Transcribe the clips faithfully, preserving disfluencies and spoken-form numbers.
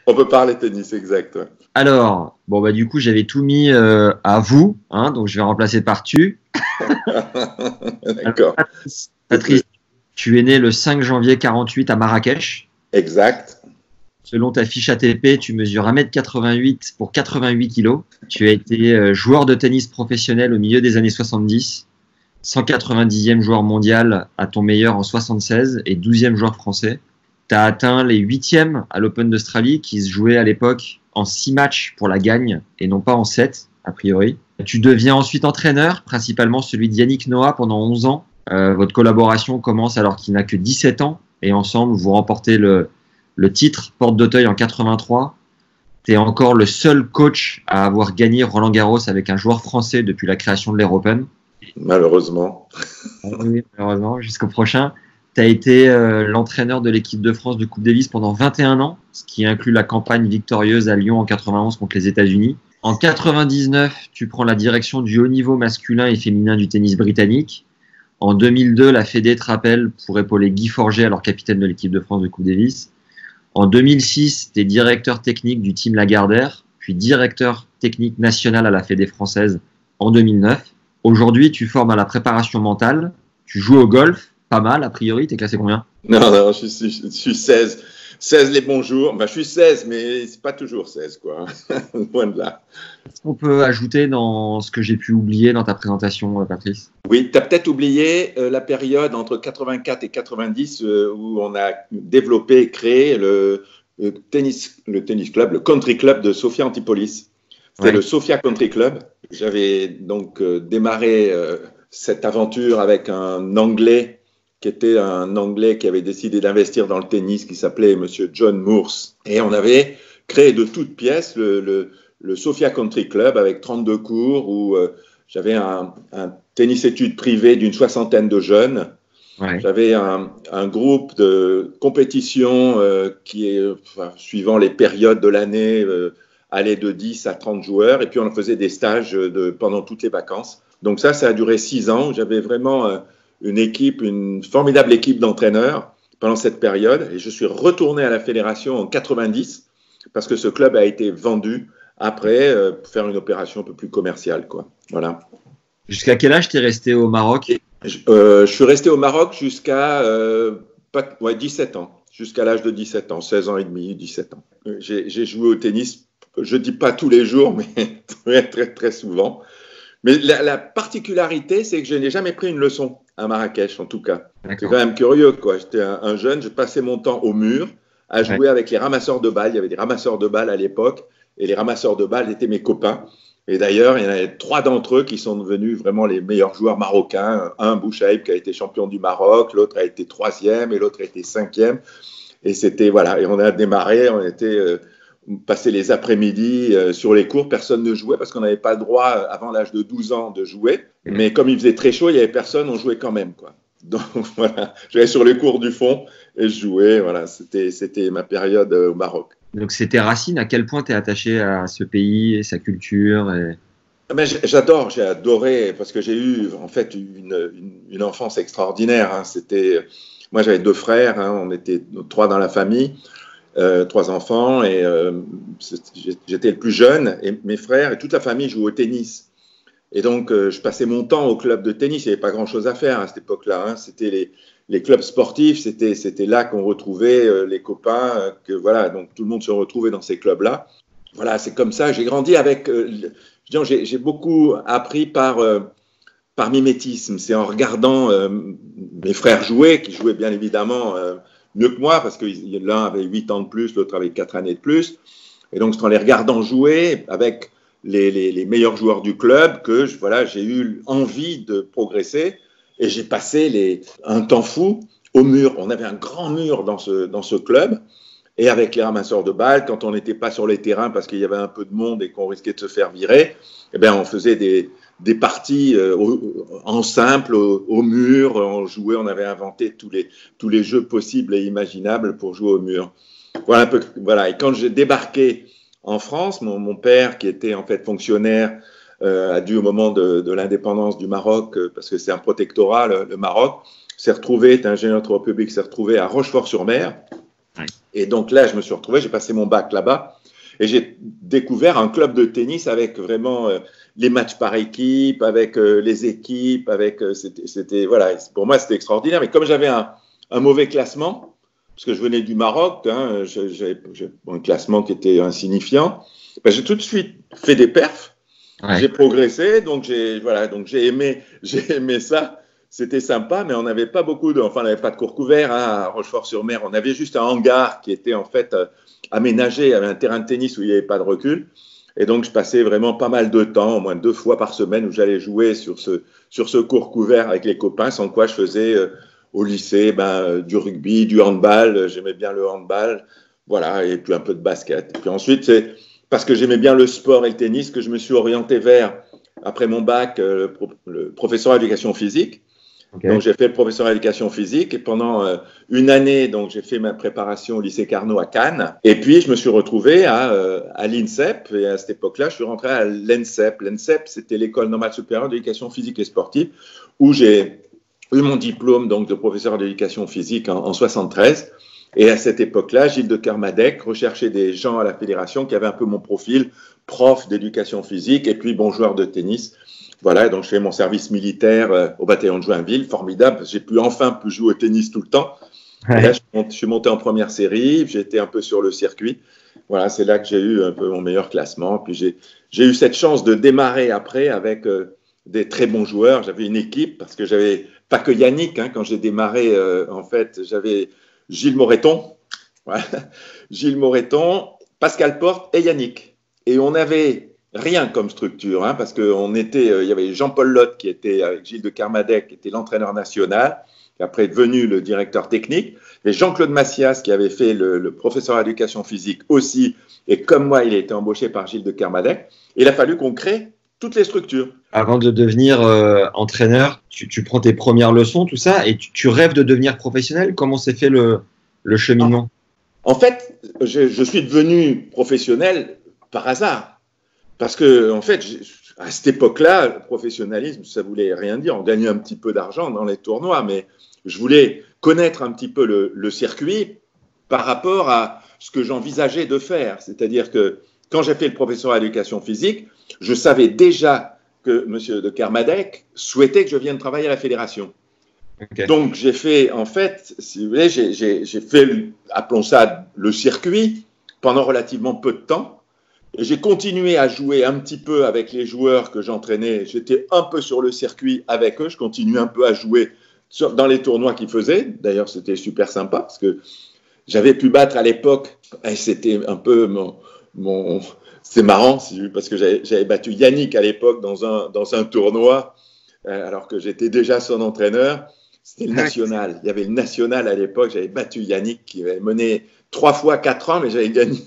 On peut parler tennis, exact. Ouais. Alors, bon bah du coup j'avais tout mis euh, à vous, hein, donc je vais remplacer par tu. D'accord. Patrice, Patrice, tu es né le cinq janvier quarante-huit à Marrakech. Exact. Selon ta fiche A T P, tu mesures un mètre quatre-vingt-huit pour quatre-vingt-huit kilos. Tu as été euh, joueur de tennis professionnel au milieu des années soixante-dix, cent quatre-vingt-dixième joueur mondial à ton meilleur en soixante-seize et douzième joueur français. Tu as atteint les huitièmes à l'Open d'Australie qui se jouait à l'époque en six matchs pour la gagne et non pas en sept, a priori. Tu deviens ensuite entraîneur, principalement celui d'Yannick Noah pendant onze ans. Euh, votre collaboration commence alors qu'il n'a que dix-sept ans et ensemble, vous remportez le, le titre Porte d'Auteuil en quatre-vingt-trois. Tu es encore le seul coach à avoir gagné Roland Garros avec un joueur français depuis la création de l'Air Open. Malheureusement. Oui, malheureusement, jusqu'au prochain. Tu as été euh, l'entraîneur de l'équipe de France de Coupe Davis pendant vingt et un ans, ce qui inclut la campagne victorieuse à Lyon en quatre-vingt-onze contre les États-Unis. En quatre-vingt-dix-neuf, tu prends la direction du haut niveau masculin et féminin du tennis britannique. En deux mille deux, la Fédé te rappelle pour épauler Guy Forget, alors capitaine de l'équipe de France de Coupe Davis. En deux mille six, tu es directeur technique du Team Lagardère, puis directeur technique national à la Fédé française en deux mille neuf. Aujourd'hui, tu formes à la préparation mentale, tu joues au golf, pas mal, a priori, t'es classé combien? Non, non, je suis, je suis seize. seize les bons jours. Enfin, je suis seize, mais c'est pas toujours seize, quoi. Loin de là. Est-ce qu'on peut ajouter dans ce que j'ai pu oublier dans ta présentation, Patrice? Oui, tu as peut-être oublié euh, la période entre quatre-vingt-quatre et quatre-vingt-dix euh, où on a développé et créé le, le, tennis, le tennis club, le country club de Sofia Antipolis. C'était ouais. le Sofia Country Club. J'avais donc euh, démarré euh, cette aventure avec un Anglais qui était un Anglais qui avait décidé d'investir dans le tennis, qui s'appelait Monsieur John Moores. Et on avait créé de toutes pièces le, le, le Sofia Country Club avec trente-deux cours où euh, j'avais un, un tennis-études privé d'une soixantaine de jeunes. Ouais. J'avais un, un groupe de compétition euh, qui est, enfin, suivant les périodes de l'année, euh, allait de dix à trente joueurs. Et puis on faisait des stages de, pendant toutes les vacances. Donc ça, ça a duré six ans. J'avais vraiment euh, une équipe, une formidable équipe d'entraîneurs pendant cette période. Et je suis retourné à la fédération en quatre-vingt-dix parce que ce club a été vendu après euh, pour faire une opération un peu plus commerciale, quoi. Voilà. Jusqu'à quel âge t'es resté au Maroc? Et, euh, Je suis resté au Maroc jusqu'à euh, ouais, dix-sept ans, jusqu'à l'âge de dix-sept ans, seize ans et demi, dix-sept ans. J'ai, j'ai joué au tennis, je dis pas tous les jours, mais très, très, très souvent. Mais la, la particularité, c'est que je n'ai jamais pris une leçon à Marrakech, en tout cas. D'accord. C'est quand même curieux, quoi. J'étais un, un jeune, je passais mon temps au mur à jouer ouais. avec les ramasseurs de balles. Il y avait des ramasseurs de balles à l'époque, et les ramasseurs de balles étaient mes copains. Et d'ailleurs, il y en avait trois d'entre eux qui sont devenus vraiment les meilleurs joueurs marocains. Un, Bouchaïb, qui a été champion du Maroc, l'autre a été troisième et l'autre a été cinquième. Et c'était, voilà, et on a démarré, on était... Euh, passer les après-midi euh, sur les cours, personne ne jouait parce qu'on n'avait pas le droit euh, avant l'âge de douze ans de jouer. Mais comme il faisait très chaud, il n'y avait personne, on jouait quand même, quoi. Donc voilà, j'allais sur les cours du fond et je jouais. Voilà, c'était, c'était ma période euh, au Maroc. Donc c'était Racine. À quel point tu es attaché à ce pays et sa culture et... Mais j'adore, j'ai adoré parce que j'ai eu en fait une, une, une enfance extraordinaire. Hein. C'était, moi j'avais deux frères, hein, on était trois dans la famille. Euh, trois enfants et euh, j'étais le plus jeune et mes frères et toute la famille jouaient au tennis et donc euh, je passais mon temps au club de tennis. Il n'y avait pas grand chose à faire à cette époque-là, hein. C'était les, les clubs sportifs, c'était, c'était là qu'on retrouvait euh, les copains, euh, que, voilà, donc tout le monde se retrouvait dans ces clubs-là. Voilà, c'est comme ça, j'ai grandi avec euh, je dis, j'ai, j'ai beaucoup appris par, euh, par mimétisme, c'est en regardant euh, mes frères jouer, qui jouaient bien évidemment euh, mieux que moi, parce que l'un avait huit ans de plus, l'autre avait quatre années de plus. Et donc, c'est en les regardant jouer avec les, les, les meilleurs joueurs du club que je, voilà, j'ai eu envie de progresser. Et j'ai passé les, un temps fou au mur. On avait un grand mur dans ce, dans ce club. Et avec les ramasseurs de balles, quand on n'était pas sur les terrains parce qu'il y avait un peu de monde et qu'on risquait de se faire virer, eh bien, on faisait des, des parties euh, au, en simple, au, au mur, on jouait, on avait inventé tous les, tous les jeux possibles et imaginables pour jouer au mur. Voilà un peu, voilà. Et quand j'ai débarqué en France, mon, mon père, qui était en fait fonctionnaire, euh, a dû au moment de, de l'indépendance du Maroc, euh, parce que c'est un protectorat, le, le Maroc, s'est retrouvé, est ingénieur public, s'est retrouvé à Rochefort-sur-Mer. Ouais. Et donc là, je me suis retrouvé, j'ai passé mon bac là-bas et j'ai découvert un club de tennis avec vraiment euh, les matchs par équipe, avec euh, les équipes, avec euh, c'était, c'était voilà, pour moi c'était extraordinaire. Mais comme j'avais un, un mauvais classement, parce que je venais du Maroc, hein, j'avais un classement qui était insignifiant, ben, j'ai tout de suite fait des perfs. Ouais. J'ai progressé, donc j'ai voilà, donc j'ai aimé, j'ai aimé ça. C'était sympa, mais on n'avait pas beaucoup de, enfin, on n'avait pas de cours couverts hein, à Rochefort-sur-Mer. On avait juste un hangar qui était en fait euh, aménagé, il y avait un terrain de tennis où il n'y avait pas de recul. Et donc, je passais vraiment pas mal de temps, au moins deux fois par semaine, où j'allais jouer sur ce, sur ce cours couvert avec les copains, sans quoi je faisais euh, au lycée ben, euh, du rugby, du handball. J'aimais bien le handball, voilà, et puis un peu de basket. Et puis ensuite, c'est parce que j'aimais bien le sport et le tennis que je me suis orienté vers, après mon bac, euh, le, pro, le professeur d'éducation physique. Okay. Donc, j'ai fait le professeur d'éducation physique et pendant euh, une année, donc j'ai fait ma préparation au lycée Carnot à Cannes. Et puis, je me suis retrouvé à, euh, à l'INSEP et à cette époque-là, je suis rentré à l'ENSEP. L'ENSEP, c'était l'école normale supérieure d'éducation physique et sportive où j'ai eu mon diplôme donc de professeur d'éducation physique en, en soixante-treize. Et à cette époque-là, Gilles de Kermadec recherchait des gens à la fédération qui avaient un peu mon profil, prof d'éducation physique et puis bon joueur de tennis. Voilà, donc je fais mon service militaire euh, au bataillon de Joinville, formidable, parce que j'ai pu enfin pu jouer au tennis tout le temps. Ouais. Et là, je, monte, je suis monté en première série, j'ai été un peu sur le circuit. Voilà, c'est là que j'ai eu un peu mon meilleur classement. Puis j'ai, j'ai eu cette chance de démarrer après avec euh, des très bons joueurs. J'avais une équipe, parce que j'avais pas que Yannick, hein, quand j'ai démarré, euh, en fait, j'avais Gilles Moreton, voilà. Gilles Moreton, Pascal Porte et Yannick. Et on avait rien comme structure, hein, parce qu'on était, euh, il y avait Jean-Paul Lotte qui était avec Gilles de Kermadec, qui était l'entraîneur national, qui après est devenu le directeur technique, et Jean-Claude Massias qui avait fait le, le professeur d'éducation physique aussi, et comme moi, il a été embauché par Gilles de Kermadec. Il a fallu qu'on crée toutes les structures. Avant de devenir euh, entraîneur, tu, tu prends tes premières leçons, tout ça, et tu, tu rêves de devenir professionnel. Comment s'est fait le, le cheminement? En fait, je, je suis devenu professionnel par hasard. Parce que, en fait, à cette époque-là, le professionnalisme, ça voulait rien dire. On gagnait un petit peu d'argent dans les tournois, mais je voulais connaître un petit peu le, le circuit par rapport à ce que j'envisageais de faire. C'est-à-dire que quand j'ai fait le professeur d'éducation physique, je savais déjà que M. de Kermadec souhaitait que je vienne travailler à la fédération. Okay. Donc, j'ai fait, en fait, si vous voulez, j'ai, j'ai, j'ai fait, appelons ça le circuit, pendant relativement peu de temps. Et j'ai continué à jouer un petit peu avec les joueurs que j'entraînais. J'étais un peu sur le circuit avec eux. Je continuais un peu à jouer sur, dans les tournois qu'ils faisaient. D'ailleurs, c'était super sympa parce que j'avais pu battre à l'époque. Et c'était un peu mon... mon c'est marrant parce que j'avais, j'avais battu Yannick à l'époque dans un, dans un tournoi alors que j'étais déjà son entraîneur. C'était le national. Il y avait le national à l'époque. J'avais battu Yannick qui avait mené trois fois quatre ans, mais j'avais gagné.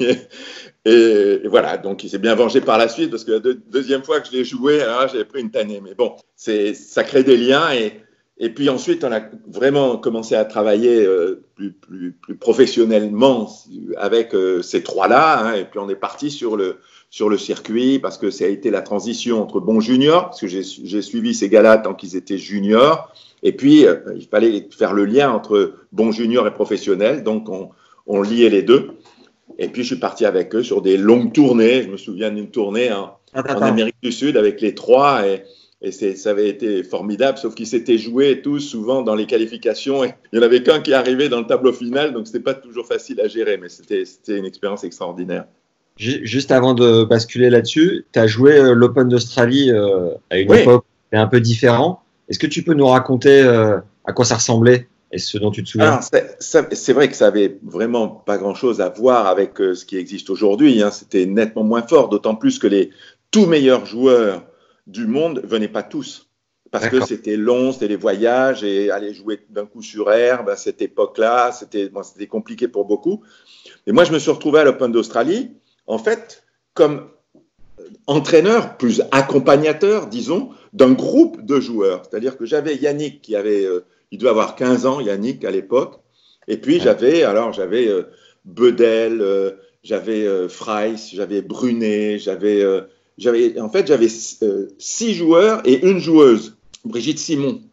Et, et voilà, donc il s'est bien vengé par la suite parce que la deux, deuxième fois que je l'ai joué, alors j'avais pris une tannée. Mais bon, c'est, ça crée des liens. Et, et puis ensuite, on a vraiment commencé à travailler euh, plus, plus, plus professionnellement avec euh, ces trois-là. Hein, et puis on est parti sur le, sur le circuit parce que ça a été la transition entre bons juniors, parce que j'ai, j'ai suivi ces gars-là tant qu'ils étaient juniors. Et puis, euh, il fallait faire le lien entre bons juniors et professionnels. Donc, on, on liait les deux. Et puis, je suis parti avec eux sur des longues tournées. Je me souviens d'une tournée en, en Amérique du Sud avec les trois. Et, et c'est, ça avait été formidable, sauf qu'ils s'étaient joués tous souvent dans les qualifications. Et il n'y en avait qu'un qui arrivait dans le tableau final. Donc, ce n'était pas toujours facile à gérer. Mais c'était, c'était une expérience extraordinaire. Juste avant de basculer là-dessus, tu as joué l'Open d'Australie euh, à une oui. époque un peu différente. Est-ce que tu peux nous raconter euh, à quoi ça ressemblait et ce dont tu te souviens? Alors, c'est, ça, c'est vrai que ça avait vraiment pas grand-chose à voir avec euh, ce qui existe aujourd'hui. Hein. C'était nettement moins fort, d'autant plus que les tout meilleurs joueurs du monde venaient pas tous. Parce D'accord. que c'était long, c'était les voyages et aller jouer d'un coup sur herbe à cette époque-là, c'était, bon, c'était compliqué pour beaucoup. Et moi, je me suis retrouvé à l'Open d'Australie, en fait, comme entraîneur, plus accompagnateur, disons, d'un groupe de joueurs. C'est-à-dire que j'avais Yannick qui avait, euh, il devait avoir quinze ans, Yannick, à l'époque. Et puis, j'avais, alors, j'avais euh, Bedel, euh, j'avais euh, Freiss, j'avais Brunet, j'avais, euh, j'avais, en fait, j'avais euh, six joueurs et une joueuse, Brigitte Simon.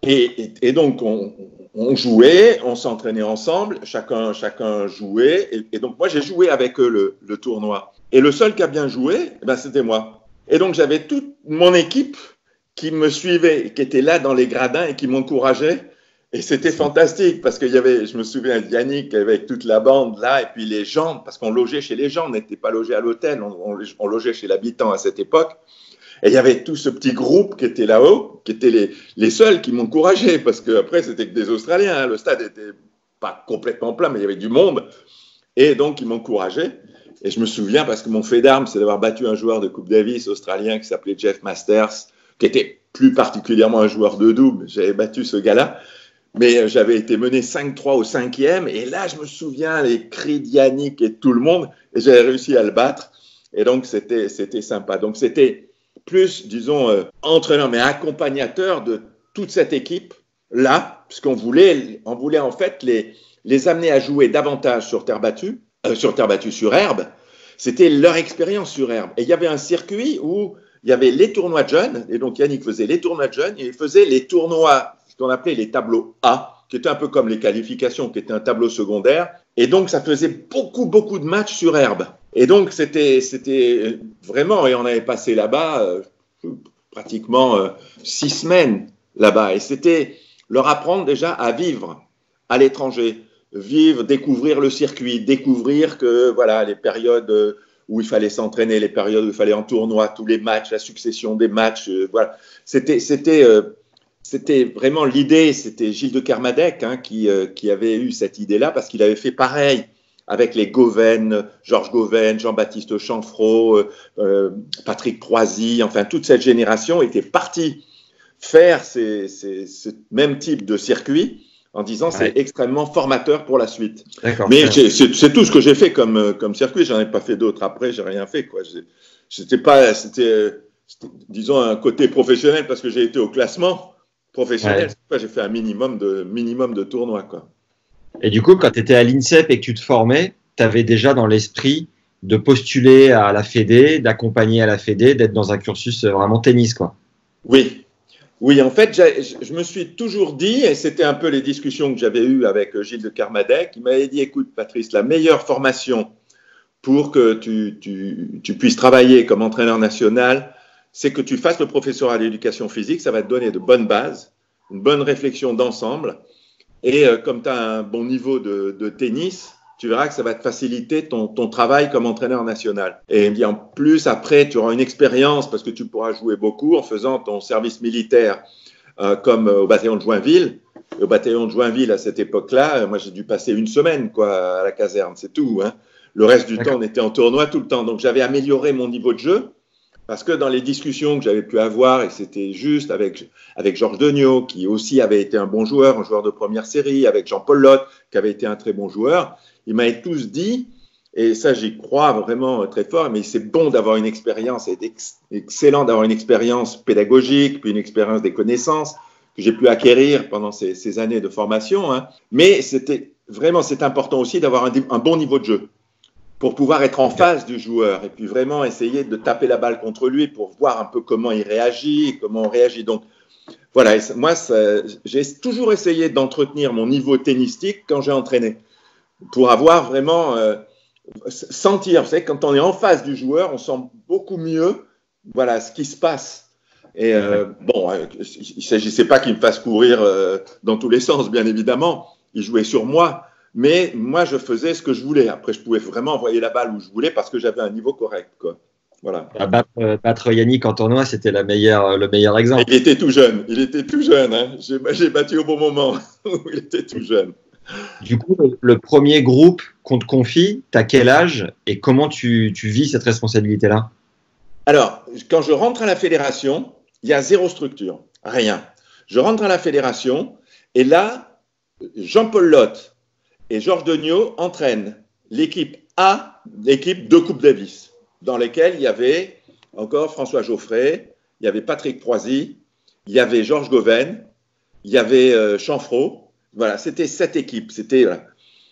Et, et, et donc, on, on jouait, on s'entraînait ensemble, chacun, chacun jouait. Et, et donc, moi, j'ai joué avec eux le, le tournoi. Et le seul qui a bien joué, eh ben, c'était moi. Et donc, j'avais toute mon équipe qui me suivait, qui était là dans les gradins et qui m'encourageait. Et c'était fantastique parce qu'il y avait, je me souviens, Yannick avec toute la bande là, et puis les gens, parce qu'on logeait chez les gens, on n'était pas logé à l'hôtel, on, on, on logeait chez l'habitant à cette époque. Et il y avait tout ce petit groupe qui était là-haut, qui étaient les, les seuls qui m'encourageaient, parce qu'après, c'était que des Australiens. Hein. Le stade n'était pas complètement plein, mais il y avait du monde. Et donc, ils m'encourageaient. Et je me souviens, parce que mon fait d'armes, c'est d'avoir battu un joueur de Coupe Davis australien qui s'appelait Jeff Masters, qui était plus particulièrement un joueur de double. J'avais battu ce gars-là. Mais j'avais été mené cinq trois au cinquième. Et là, je me souviens, les cris d'Yannick et tout le monde. Et j'avais réussi à le battre. Et donc, c'était, c'était sympa. Donc, c'était plus, disons, euh, entraîneur, mais accompagnateur de toute cette équipe-là, puisqu'on voulait, on voulait en fait les, les amener à jouer davantage sur terre battue, euh, sur terre battue, sur herbe. C'était leur expérience sur herbe. Et il y avait un circuit où il y avait les tournois de jeunes, et donc Yannick faisait les tournois de jeunes, et il faisait les tournois, ce qu'on appelait les tableaux A, qui étaient un peu comme les qualifications, qui étaient un tableau secondaire. Et donc, ça faisait beaucoup, beaucoup de matchs sur herbe. Et donc, c'était, c'était vraiment, et on avait passé là-bas euh, pratiquement euh, six semaines là-bas. Et c'était leur apprendre déjà à vivre à l'étranger, vivre, découvrir le circuit, découvrir que, voilà, les périodes où il fallait s'entraîner, les périodes où il fallait en tournoi, tous les matchs, la succession des matchs, euh, voilà. C'était, c'était, euh, c'était vraiment l'idée, c'était Gilles de Kermadec hein, qui, euh, qui avait eu cette idée-là parce qu'il avait fait pareil avec les Goven, Georges Goven, Jean-Baptiste Chanfraud, euh, euh, Patrick Proisy, enfin toute cette génération était partie faire ces, ces, ce même type de circuit en disant ouais. c'est extrêmement formateur pour la suite. Mais c'est, c'est tout ce que j'ai fait comme, comme circuit, j'en ai pas fait d'autres après, j'ai rien fait. Quoi. C'était pas, c'était, c'était, disons, un côté professionnel parce que j'ai été au classement professionnel, ouais. j'ai fait un minimum de, minimum de tournois. Quoi. Et du coup, quand tu étais à l'INSEP et que tu te formais, tu avais déjà dans l'esprit de postuler à la Fédé, d'accompagner à la Fédé, d'être dans un cursus vraiment tennis, quoi. Oui, oui. En fait, je me suis toujours dit, et c'était un peu les discussions que j'avais eues avec Gilles de Kermadec, il m'avait dit, écoute, Patrice, la meilleure formation pour que tu, tu, tu puisses travailler comme entraîneur national, c'est que tu fasses le professorat d'éducation physique, ça va te donner de bonnes bases, une bonne réflexion d'ensemble. Et euh, comme tu as un bon niveau de, de tennis, tu verras que ça va te faciliter ton, ton travail comme entraîneur national. Et bien, en plus, après, tu auras une expérience parce que tu pourras jouer beaucoup en faisant ton service militaire euh, comme au bataillon de Joinville. Et au bataillon de Joinville, à cette époque-là, euh, moi, j'ai dû passer une semaine quoi, à la caserne, c'est tout. Hein. Le reste du D'accord. temps, on était en tournoi tout le temps. Donc, j'avais amélioré mon niveau de jeu. Parce que dans les discussions que j'avais pu avoir, et c'était juste avec, avec Georges Degnaud, qui aussi avait été un bon joueur, un joueur de première série, avec Jean-Paul Lotte, qui avait été un très bon joueur, ils m'avaient tous dit, et ça j'y crois vraiment très fort, mais c'est bon d'avoir une expérience, c'est ex- excellent d'avoir une expérience pédagogique, puis une expérience des connaissances que j'ai pu acquérir pendant ces, ces années de formation, hein. Mais c'était vraiment, c'est important aussi d'avoir un, un bon niveau de jeu, pour pouvoir être en face du joueur et puis vraiment essayer de taper la balle contre lui pour voir un peu comment il réagit, comment on réagit. Donc, voilà, moi, ça, j'ai toujours essayé d'entretenir mon niveau tennistique quand j'ai entraîné pour avoir vraiment euh, sentir, vous savez, quand on est en face du joueur, on sent beaucoup mieux voilà, ce qui se passe. Et euh, bon, euh, il ne s'agissait pas qu'il me fasse courir euh, dans tous les sens, bien évidemment. Il jouait sur moi. Mais moi, je faisais ce que je voulais. Après, je pouvais vraiment envoyer la balle où je voulais parce que j'avais un niveau correct, quoi. Voilà. Battre, euh, battre Yannick en tournoi, c'était la meilleure, le meilleur exemple. Il était tout jeune. Il était tout jeune. Hein. J'ai, j'ai battu au bon moment. Il était tout jeune. Du coup, le, le premier groupe qu'on te confie, t'as quel âge et comment tu, tu vis cette responsabilité-là? Alors, quand je rentre à la fédération, il y a zéro structure, rien. Je rentre à la fédération et là, Jean-Paul Lotte et Georges Degnaud entraînent l'équipe A, l'équipe de Coupe Davis, dans lesquelles il y avait encore François Geoffrey, il y avait Patrick Proisy, il y avait Georges Goven, il y avait euh, Chanfraud. Voilà, c'était cette équipe. C'était, voilà.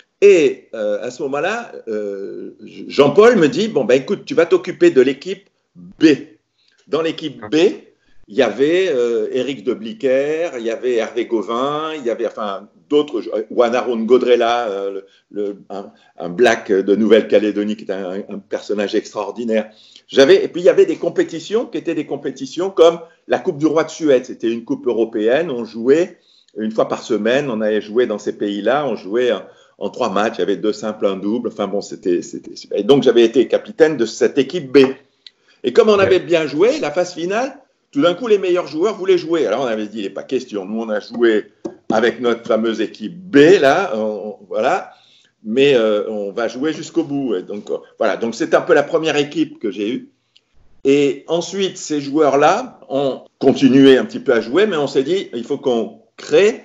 Et euh, à ce moment-là, euh, Jean-Paul me dit, bon, ben écoute, tu vas t'occuper de l'équipe B. Dans l'équipe B, il y avait euh, Éric de Bliquer, il y avait Hervé Gauvin, il y avait enfin d'autres, Wanaron Godrella, euh, le, le, un, un black de Nouvelle-Calédonie qui est un, un personnage extraordinaire. J'avais, et puis il y avait des compétitions qui étaient des compétitions comme la Coupe du Roi de Suède. C'était une coupe européenne, on jouait une fois par semaine, on allait jouer dans ces pays-là, on jouait en, en trois matchs, il y avait deux simples, un double, enfin bon, c'était super. Et donc j'avais été capitaine de cette équipe B. Et comme on avait bien joué, la phase finale, tout d'un coup, les meilleurs joueurs voulaient jouer. Alors, on avait dit, il n'est pas question. Nous, on a joué avec notre fameuse équipe B, là, on, voilà, mais euh, on va jouer jusqu'au bout. Et donc, euh, voilà. Donc, c'est un peu la première équipe que j'ai eue. Et ensuite, ces joueurs-là ont continué un petit peu à jouer, mais on s'est dit, il faut qu'on crée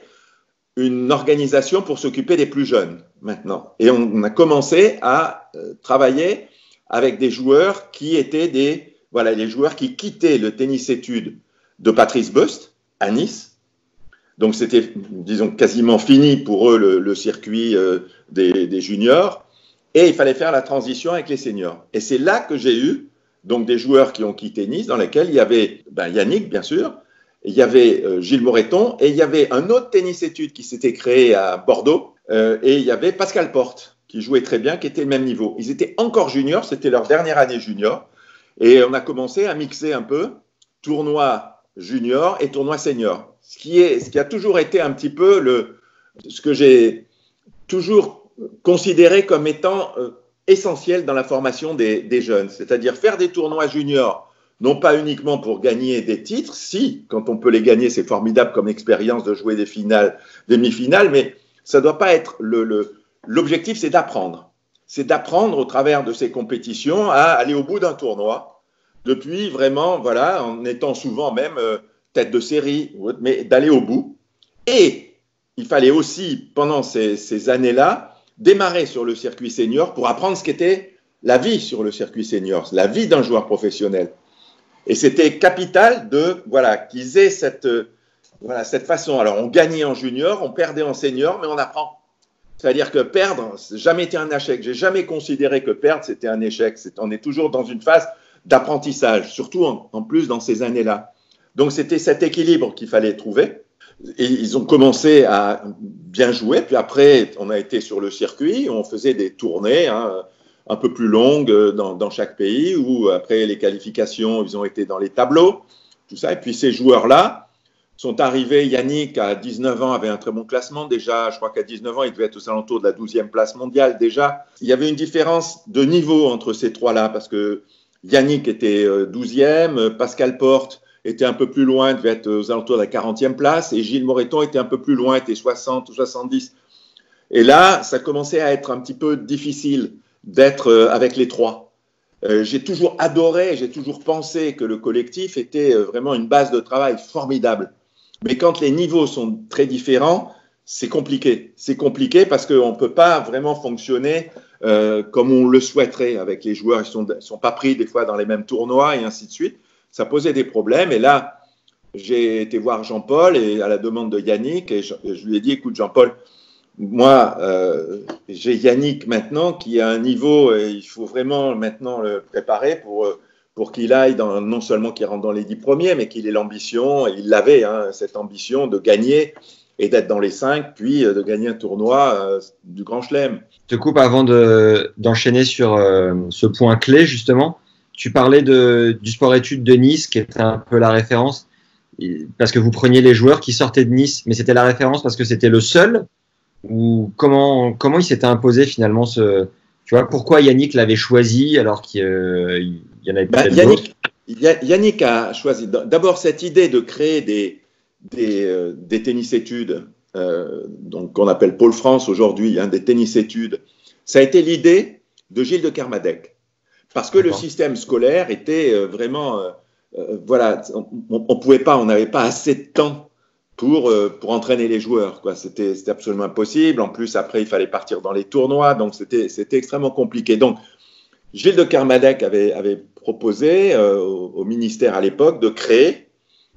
une organisation pour s'occuper des plus jeunes, maintenant. Et on, on a commencé à euh, travailler avec des joueurs qui étaient des... Voilà, les joueurs qui quittaient le tennis-études de Patrice Bust à Nice. Donc, c'était, disons, quasiment fini pour eux le, le circuit euh, des, des juniors. Et il fallait faire la transition avec les seniors. Et c'est là que j'ai eu donc, des joueurs qui ont quitté Nice, dans lesquels il y avait ben, Yannick, bien sûr, il y avait euh, Gilles Moreton, et il y avait un autre tennis-études qui s'était créé à Bordeaux, euh, et il y avait Pascal Porte, qui jouait très bien, qui était le même niveau. Ils étaient encore juniors, c'était leur dernière année junior. Et on a commencé à mixer un peu tournoi junior et tournoi senior, ce qui, est, ce qui a toujours été un petit peu le, ce que j'ai toujours considéré comme étant euh, essentiel dans la formation des, des jeunes, c'est-à-dire faire des tournois juniors, non pas uniquement pour gagner des titres, si, quand on peut les gagner, c'est formidable comme expérience de jouer des finales, des demi-finales, mais ça ne doit pas être le, le, l'objectif, c'est d'apprendre. C'est d'apprendre au travers de ces compétitions à aller au bout d'un tournoi, depuis vraiment, voilà, en étant souvent même euh, tête de série, mais d'aller au bout. Et il fallait aussi, pendant ces, ces années-là, démarrer sur le circuit senior pour apprendre ce qu'était la vie sur le circuit senior, la vie d'un joueur professionnel. Et c'était capital de, voilà, qu'ils aient cette, voilà, cette façon. Alors, on gagnait en junior, on perdait en senior, mais on apprend. C'est-à-dire que perdre, ça n'a jamais été un échec. J'ai jamais considéré que perdre, c'était un échec. C'est, on est toujours dans une phase d'apprentissage, surtout en, en plus dans ces années-là. Donc, c'était cet équilibre qu'il fallait trouver. Et ils ont commencé à bien jouer. Puis après, on a été sur le circuit, on faisait des tournées hein, un peu plus longues dans, dans chaque pays, où après les qualifications, ils ont été dans les tableaux, tout ça. Et puis ces joueurs-là, sont arrivés, Yannick, à dix-neuf ans, avait un très bon classement déjà. Je crois qu'à dix-neuf ans, il devait être aux alentours de la douzième place mondiale déjà. Il y avait une différence de niveau entre ces trois-là, parce que Yannick était douzième, Pascal Porte était un peu plus loin, devait être aux alentours de la quarantième place, et Gilles Moreton était un peu plus loin, était soixante ou soixante-dix. Et là, ça commençait à être un petit peu difficile d'être avec les trois. Euh, j'ai toujours adoré, j'ai toujours pensé que le collectif était vraiment une base de travail formidable. Mais quand les niveaux sont très différents, c'est compliqué. C'est compliqué parce qu'on ne peut pas vraiment fonctionner euh, comme on le souhaiterait avec les joueurs. Ils ne sont, sont pas pris des fois dans les mêmes tournois et ainsi de suite. Ça posait des problèmes. Et là, j'ai été voir Jean-Paul et à la demande de Yannick, et je, je lui ai dit, écoute Jean-Paul, moi, euh, j'ai Yannick maintenant qui a un niveau, et il faut vraiment maintenant le préparer pour... pour qu'il aille, dans, non seulement qu'il rentre dans les dix premiers, mais qu'il ait l'ambition, et il l'avait, hein, cette ambition de gagner et d'être dans les cinq, puis euh, de gagner un tournoi euh, du Grand Chelem. Je te coupe avant de, d'enchaîner sur euh, ce point clé, justement. Tu parlais de, du sport-études de Nice, qui était un peu la référence, parce que vous preniez les joueurs qui sortaient de Nice, mais c'était la référence parce que c'était le seul, ou comment, comment il s'était imposé finalement ce... Tu vois, pourquoi Yannick l'avait choisi alors qu'il euh, y en avait peut-être bah, Yannick, Yannick a choisi d'abord cette idée de créer des, des, euh, des tennis-études, euh, donc qu'on appelle Pôle France aujourd'hui, hein, des tennis-études. Ça a été l'idée de Gilles de Kermadec, parce que D'accord. le système scolaire était euh, vraiment, euh, euh, voilà, on ne pouvait pas, on n'avait pas assez de temps pour, euh, pour entraîner les joueurs, quoi. C'était, c'était absolument impossible. En plus, après, il fallait partir dans les tournois, donc c'était, c'était extrêmement compliqué. Donc, Gilles de Kermadec avait, avait proposé euh, au, au ministère à l'époque de créer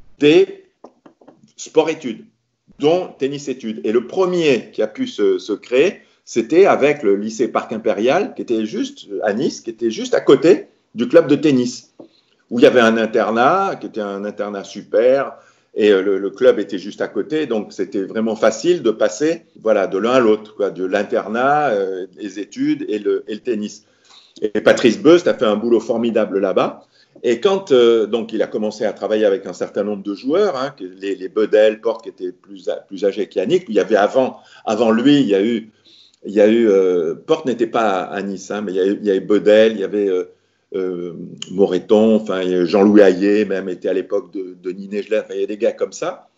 des sports-études, dont tennis-études. Et le premier qui a pu se, se créer, c'était avec le lycée Parc Impérial, qui était juste à Nice, qui était juste à côté du club de tennis, où il y avait un internat, qui était un internat super, et euh, le, le club était juste à côté, donc c'était vraiment facile de passer voilà, de l'un à l'autre, quoi, de l'internat, euh, les études et le, et le tennis. Et Patrice Beust a fait un boulot formidable là-bas. Et quand euh, donc il a commencé à travailler avec un certain nombre de joueurs, hein, les, les Bedel, Porte qui étaient plus, plus âgés qu'Yannick, il y avait avant, avant lui, il y a eu, il y a eu euh, Porte n'était pas à Nice, hein, mais il y, a eu, il y avait Bedel, il y avait euh, euh, Moreton, enfin Jean-Louis Hayet même était à l'époque de, de Ninet Gelin, enfin, il y a des gars comme ça.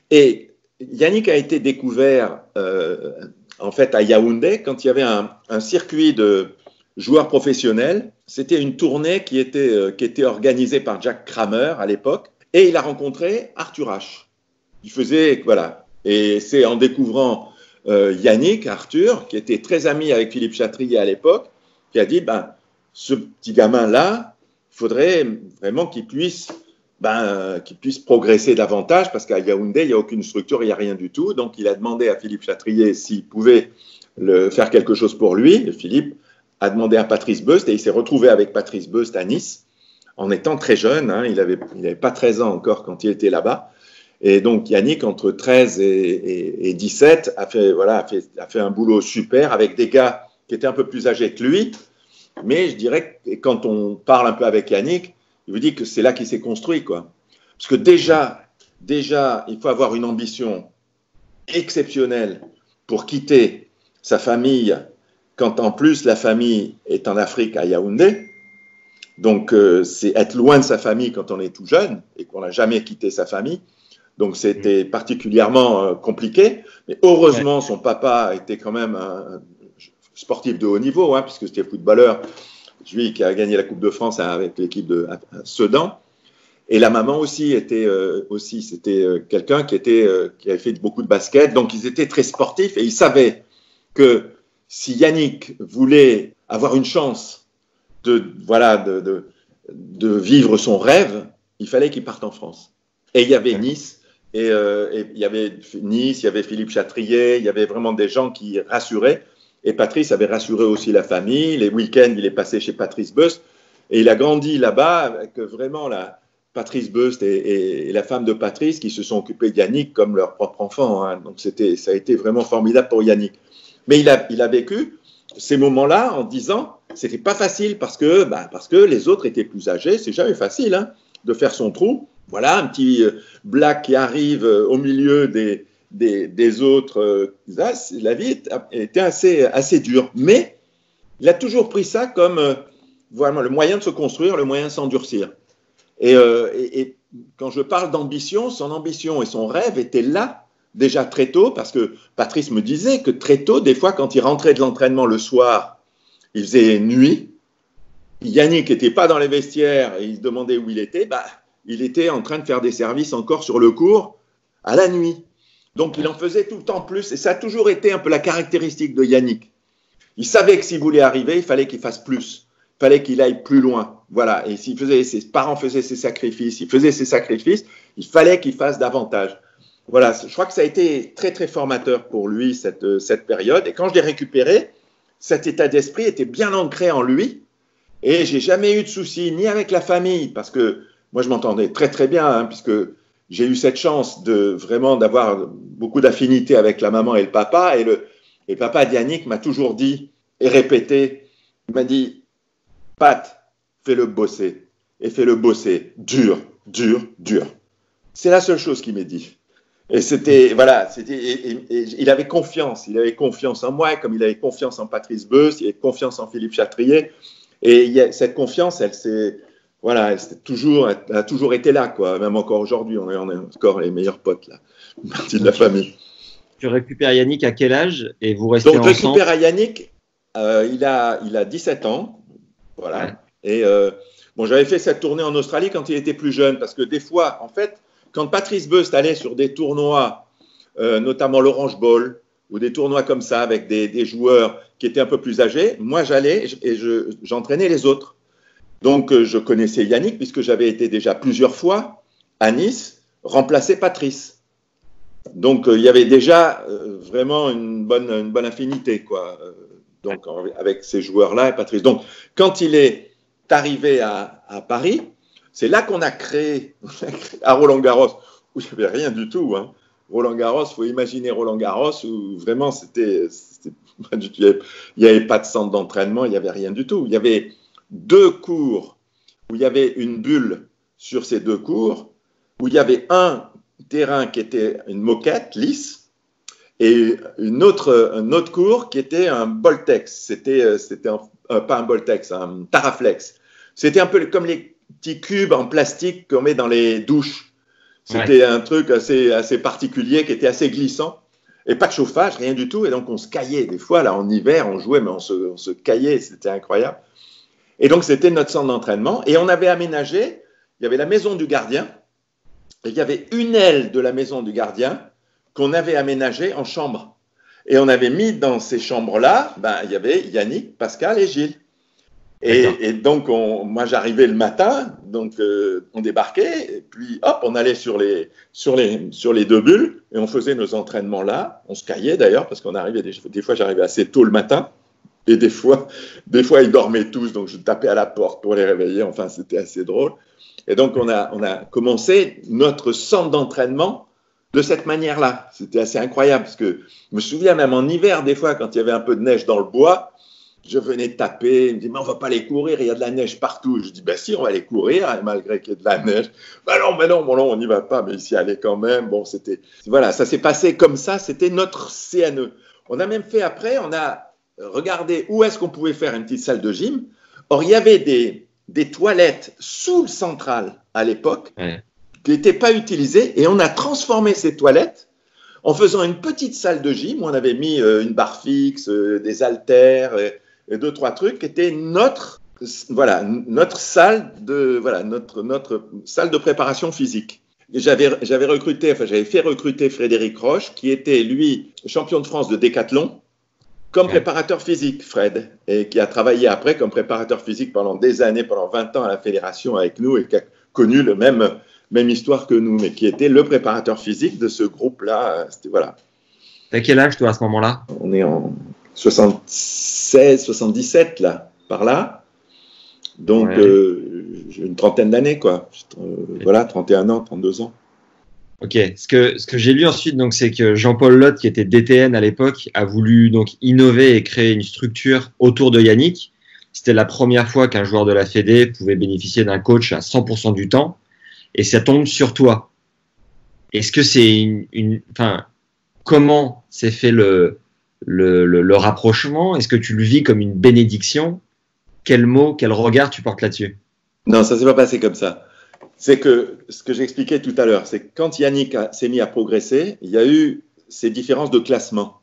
Et Yannick a été découvert euh, en fait à Yaoundé quand il y avait un, un circuit de joueurs professionnels. C'était une tournée qui était, euh, qui était organisée par Jack Kramer à l'époque. Et il a rencontré Arthur Ashe. Il faisait, voilà. Et c'est en découvrant euh, Yannick, Arthur, qui était très ami avec Philippe Chatrier à l'époque, qui a dit, ben, ce petit gamin-là, il faudrait vraiment qu'il puisse, ben, qu'il puisse progresser davantage, parce qu'à Yaoundé, il n'y a aucune structure, il n'y a rien du tout. Donc, il a demandé à Philippe Chatrier s'il pouvait le, faire quelque chose pour lui. Et Philippe a demandé à Patrice Beust, et il s'est retrouvé avec Patrice Beust à Nice, en étant très jeune, hein, il n'avait il avait pas treize ans encore quand il était là-bas, et donc Yannick, entre treize et, et, et dix-sept, a fait, voilà, a, fait, a fait un boulot super, avec des gars qui étaient un peu plus âgés que lui, mais je dirais que quand on parle un peu avec Yannick, il vous dit que c'est là qu'il s'est construit, quoi. Parce que déjà, déjà, il faut avoir une ambition exceptionnelle pour quitter sa famille, quand en plus la famille est en Afrique, à Yaoundé. Donc, euh, c'est être loin de sa famille quand on est tout jeune et qu'on n'a jamais quitté sa famille. Donc, c'était particulièrement euh, compliqué. Mais heureusement, son papa était quand même un sportif de haut niveau, hein, puisque c'était footballeur, lui qui a gagné la Coupe de France avec l'équipe de Sedan. Et la maman aussi était euh, aussi, c'était euh, quelqu'un qui était euh, qui avait fait beaucoup de basket. Donc, ils étaient très sportifs et ils savaient que si Yannick voulait avoir une chance de, voilà, de, de, de vivre son rêve, il fallait qu'il parte en France. Et il y avait Nice, et, euh, et il y avait Nice, il y avait Philippe Chatrier, il y avait vraiment des gens qui rassuraient. Et Patrice avait rassuré aussi la famille. Les week-ends, il est passé chez Patrice Beust, et il a grandi là-bas avec vraiment la Patrice Beust et, et, et la femme de Patrice qui se sont occupés de Yannick comme leur propre enfant. Hein. Donc c'était, ça a été vraiment formidable pour Yannick. Mais il a, il a vécu ces moments-là en disant, c'était pas facile parce que, bah, parce que les autres étaient plus âgés. C'est jamais facile, hein, de faire son trou. Voilà, un petit euh, black qui arrive euh, au milieu des, des, des autres. Euh, là, la vie était assez, assez dure. Mais il a toujours pris ça comme euh, vraiment le moyen de se construire, le moyen de s'endurcir. Et, euh, et, et quand je parle d'ambition, son ambition et son rêve étaient là déjà très tôt, parce que Patrice me disait que très tôt, des fois, quand il rentrait de l'entraînement le soir, il faisait nuit. Yannick n'était pas dans les vestiaires et il se demandait où il était. Bah, il était en train de faire des services encore sur le court à la nuit. Donc, il en faisait tout le temps plus. Et ça a toujours été un peu la caractéristique de Yannick. Il savait que s'il voulait arriver, il fallait qu'il fasse plus. Il fallait qu'il aille plus loin. Voilà. Et s'il faisait, ses parents faisaient ses sacrifices, il faisait ses sacrifices, il fallait qu'il fasse davantage. Voilà, je crois que ça a été très, très formateur pour lui, cette, cette période. Et quand je l'ai récupéré, cet état d'esprit était bien ancré en lui. Et j'ai jamais eu de soucis, ni avec la famille, parce que moi, je m'entendais très, très bien, hein, puisque j'ai eu cette chance de vraiment d'avoir beaucoup d'affinité avec la maman et le papa. Et le, et le papa d'Yannick m'a toujours dit et répété, il m'a dit, Pat, fais-le bosser. Et fais-le bosser dur, dur, dur. C'est la seule chose qu'il m'a dit. Et c'était, voilà, c'était, et, et, et il avait confiance, il avait confiance en moi, comme il avait confiance en Patrice Beust, il avait confiance en Philippe Chatrier. Et il y a, cette confiance, elle s'est, voilà, elle, toujours, elle a toujours été là, quoi. Même encore aujourd'hui, on est, on est encore les meilleurs potes, là, une partie de la famille. Tu récupères Yannick à quel âge et vous restez Donc, ensemble? je récupère à Yannick, euh, il, a, il a dix-sept ans, voilà. Ouais. Et euh, bon, j'avais fait cette tournée en Australie quand il était plus jeune, parce que des fois, en fait, quand Patrice Beust allait sur des tournois, euh, notamment l'Orange Bowl, ou des tournois comme ça, avec des, des joueurs qui étaient un peu plus âgés, moi j'allais et je, j'entraînais les autres. Donc euh, je connaissais Yannick, puisque j'avais été déjà plusieurs fois à Nice, remplacer Patrice. Donc euh, il y avait déjà euh, vraiment une bonne, une bonne affinité, quoi, euh, donc, avec ces joueurs-là et Patrice. Donc quand il est arrivé à, à Paris, C'est là qu'on a créé, à Roland-Garros, où il n'y avait rien du tout. Hein. Roland-Garros, il faut imaginer Roland-Garros où vraiment c'était, c'était pas du tout, il n'y avait pas de centre d'entraînement, il n'y avait rien du tout. Il y avait deux cours où il y avait une bulle sur ces deux cours, où il y avait un terrain qui était une moquette lisse et une autre, un autre cours qui était un Boltex. C'était, c'était un, euh, pas un Boltex, un Taraflex. C'était un peu comme les petits cubes en plastique qu'on met dans les douches. C'était ouais. un truc assez, assez particulier qui était assez glissant. Et pas de chauffage, rien du tout. Et donc, on se caillait. Des fois, là, en hiver, on jouait, mais on se, on se caillait. C'était incroyable. Et donc, c'était notre centre d'entraînement. Et on avait aménagé, il y avait la maison du gardien. Et il y avait une aile de la maison du gardien qu'on avait aménagée en chambre. Et on avait mis dans ces chambres-là, ben, il y avait Yannick, Pascal et Gilles. Et, et donc, on, moi, j'arrivais le matin, donc euh, on débarquait, et puis hop, on allait sur les, sur, les, sur les deux bulles, et on faisait nos entraînements là. On se caillait d'ailleurs, parce qu'on arrivait, des, des fois, j'arrivais assez tôt le matin, et des fois, des fois, ils dormaient tous, donc je tapais à la porte pour les réveiller. Enfin, c'était assez drôle. Et donc, on a, on a commencé notre centre d'entraînement de cette manière-là. C'était assez incroyable, parce que je me souviens même en hiver, des fois, quand il y avait un peu de neige dans le bois, je venais taper, il me dit, mais on ne va pas aller courir, il y a de la neige partout. Je dis, ben si, on va aller courir, malgré qu'il y ait de la neige. Ben non, ben non, bon, non on n'y va pas, mais ici, allez quand même. Bon, c'était, voilà, ça s'est passé comme ça, c'était notre C N E. On a même fait après, on a regardé où est-ce qu'on pouvait faire une petite salle de gym. Or, il y avait des, des toilettes sous le central à l'époque, ouais. qui n'étaient pas utilisées, et on a transformé ces toilettes en faisant une petite salle de gym où on avait mis euh, une barre fixe, euh, des haltères, et, et deux, trois trucs qui étaient notre, voilà, notre salle de, voilà, notre, notre salle de préparation physique. J'avais, j'avais recruté, enfin, j'avais fait recruter Frédéric Roche, qui était, lui, champion de France de décathlon, comme ouais. préparateur physique, Fred, et qui a travaillé après comme préparateur physique pendant des années, pendant vingt ans à la fédération avec nous, et qui a connu le même, même histoire que nous, mais qui était le préparateur physique de ce groupe-là. C'était, voilà. T'as quel âge, toi, à ce moment-là? On est en soixante-seize, soixante-dix-sept, là, par là. Donc, ouais. euh, j'ai une trentaine d'années, quoi. Euh, okay. Voilà, trente et un ans, trente-deux ans. Ok. Ce que, ce que j'ai lu ensuite, donc, c'est que Jean-Paul Lotte, qui était D T N à l'époque, a voulu donc innover et créer une structure autour de Yannick. C'était la première fois qu'un joueur de la Fédé pouvait bénéficier d'un coach à cent pour cent du temps, et ça tombe sur toi. Est-ce que c'est une, une, enfin, comment s'est fait le, le, le, le rapprochement? Est-ce que tu le vis comme une bénédiction? Quel mot, quel regard tu portes là-dessus? Non, ça ne s'est pas passé comme ça. C'est que ce que j'expliquais tout à l'heure, c'est que quand Yannick a, s'est mis à progresser, il y a eu ces différences de classement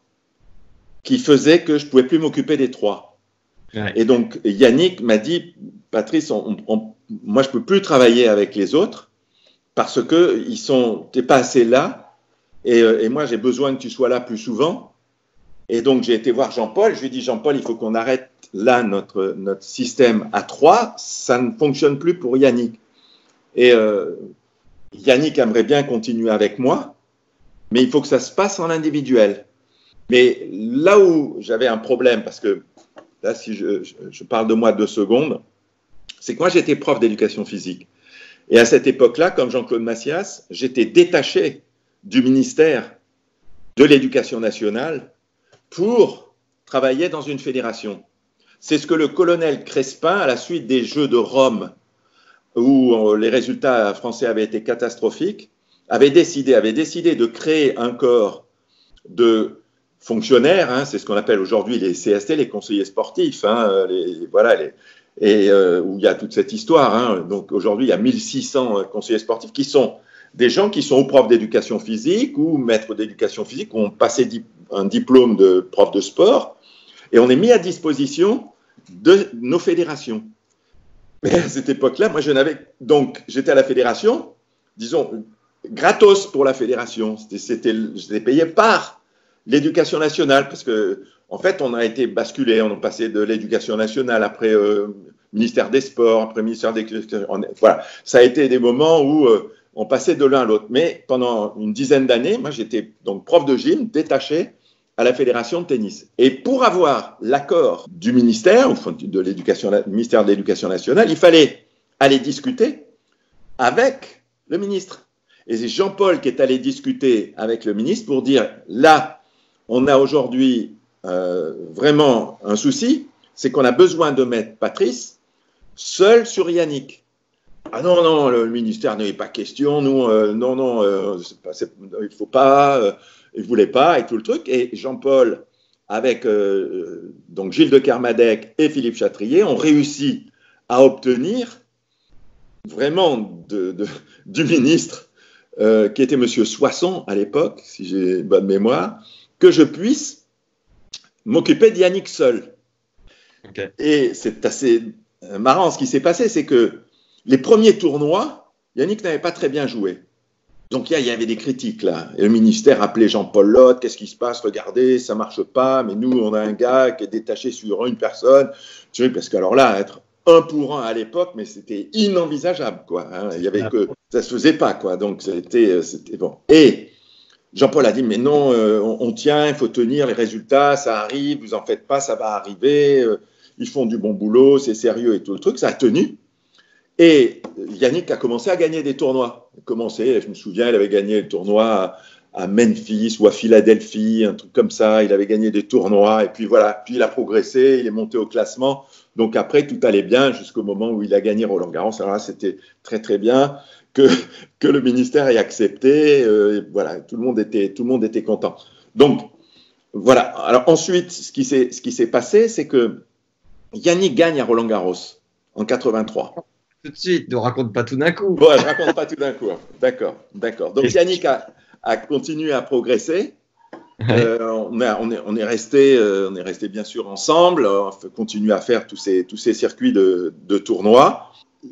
qui faisaient que je ne pouvais plus m'occuper des trois. Ouais. Et donc, Yannick m'a dit, Patrice, on, on, moi, je ne peux plus travailler avec les autres parce que ils sont, t'es pas assez là et, et moi, j'ai besoin que tu sois là plus souvent. Et donc, j'ai été voir Jean-Paul. Je lui ai dit, Jean-Paul, il faut qu'on arrête là notre, notre système à trois. Ça ne fonctionne plus pour Yannick. Et euh, Yannick aimerait bien continuer avec moi, mais il faut que ça se passe en individuel. Mais là où j'avais un problème, parce que là, si je, je, je parle de moi deux secondes, c'est que moi, j'étais prof d'éducation physique. Et à cette époque-là, comme Jean-Claude Massias, j'étais détaché du ministère de l'Éducation nationale pour travailler dans une fédération. C'est ce que le colonel Crespin, à la suite des Jeux de Rome, où les résultats français avaient été catastrophiques, avait décidé, avait décidé de créer un corps de fonctionnaires, hein, c'est ce qu'on appelle aujourd'hui les C S T, les conseillers sportifs, hein, les, voilà, les, et euh, où il y a toute cette histoire. Hein. Donc aujourd'hui, il y a mille six cents conseillers sportifs qui sont des gens qui sont ou profs d'éducation physique ou maîtres d'éducation physique, qui ont passé un diplôme de prof de sport, et on est mis à disposition de nos fédérations. Mais à cette époque-là, moi, je n'avais donc, j'étais à la fédération, disons, gratos pour la fédération. C'était, c'était, j'étais payé par l'éducation nationale, parce que, en fait, on a été basculé, on est passé de l'éducation nationale après euh, ministère des Sports, après ministère des, on, voilà, ça a été des moments où euh, on passait de l'un à l'autre. Mais pendant une dizaine d'années, moi, j'étais donc prof de gym, détaché à la fédération de tennis. Et pour avoir l'accord du ministère, de l'éducation, ministère de l'Éducation nationale, il fallait aller discuter avec le ministre. Et c'est Jean-Paul qui est allé discuter avec le ministre pour dire, là, on a aujourd'hui euh, vraiment un souci, c'est qu'on a besoin de mettre Patrice seul sur Yannick. Ah non, non, le ministère n'est pas question, nous, euh, non, non, euh, c'est pas, c'est, il ne faut pas, euh, il ne voulait pas, et tout le truc. Et Jean-Paul, avec euh, donc Gilles de Kermadec et Philippe Chatrier, ont réussi à obtenir vraiment de, de, du ministre, euh, qui était M. Soisson à l'époque, si j'ai bonne mémoire, que je puisse m'occuper de Yannick seul. Okay. Et c'est assez marrant, ce qui s'est passé, c'est que les premiers tournois, Yannick n'avait pas très bien joué. Donc il y avait des critiques là. Et le ministère appelait Jean-Paul Lotte, qu'est-ce qui se passe? Regardez, ça ne marche pas, mais nous, on a un gars qui est détaché sur une personne. Tu sais, parce qu'alors là, être un pour un à l'époque, mais c'était inenvisageable, quoi. Hein. Il y avait que, ça ne se faisait pas, quoi. Donc c'était, c'était bon. Et Jean-Paul a dit, mais non, euh, on, on tient, il faut tenir les résultats, ça arrive, vous en faites pas, ça va arriver, euh, ils font du bon boulot, c'est sérieux et tout le truc. Ça a tenu. Et Yannick a commencé à gagner des tournois. Il a commencé, je me souviens, il avait gagné le tournoi à, à Memphis ou à Philadelphie, un truc comme ça. Il avait gagné des tournois et puis voilà. Puis il a progressé, il est monté au classement. Donc après, tout allait bien jusqu'au moment où il a gagné Roland Garros. Alors là, c'était très très bien que, que le ministère ait accepté. Euh, voilà, tout le monde était, tout le monde était content. Donc voilà. Alors ensuite, ce qui s'est, ce qui s'est passé, c'est que Yannick gagne à Roland Garros en quatre-vingt-trois. Tout de suite, ne raconte pas tout d'un coup. Ouais, je ne raconte pas tout d'un coup. D'accord, d'accord. Donc Yannick a, a continué à progresser. Euh, on, a, on, est, on, est resté, euh, on est resté bien sûr ensemble. On a continué à faire tous ces, tous ces circuits de, de tournois.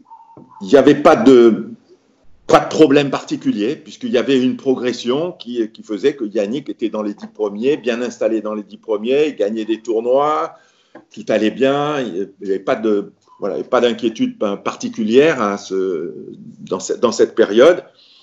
Il n'y avait pas de, pas de problème particulier, puisqu'il y avait une progression qui, qui faisait que Yannick était dans les dix premiers, bien installé dans les dix premiers, il gagnait des tournois, tout allait bien, il n'y avait pas de... Voilà, pas d'inquiétude particulière hein, ce, dans, ce, dans cette période.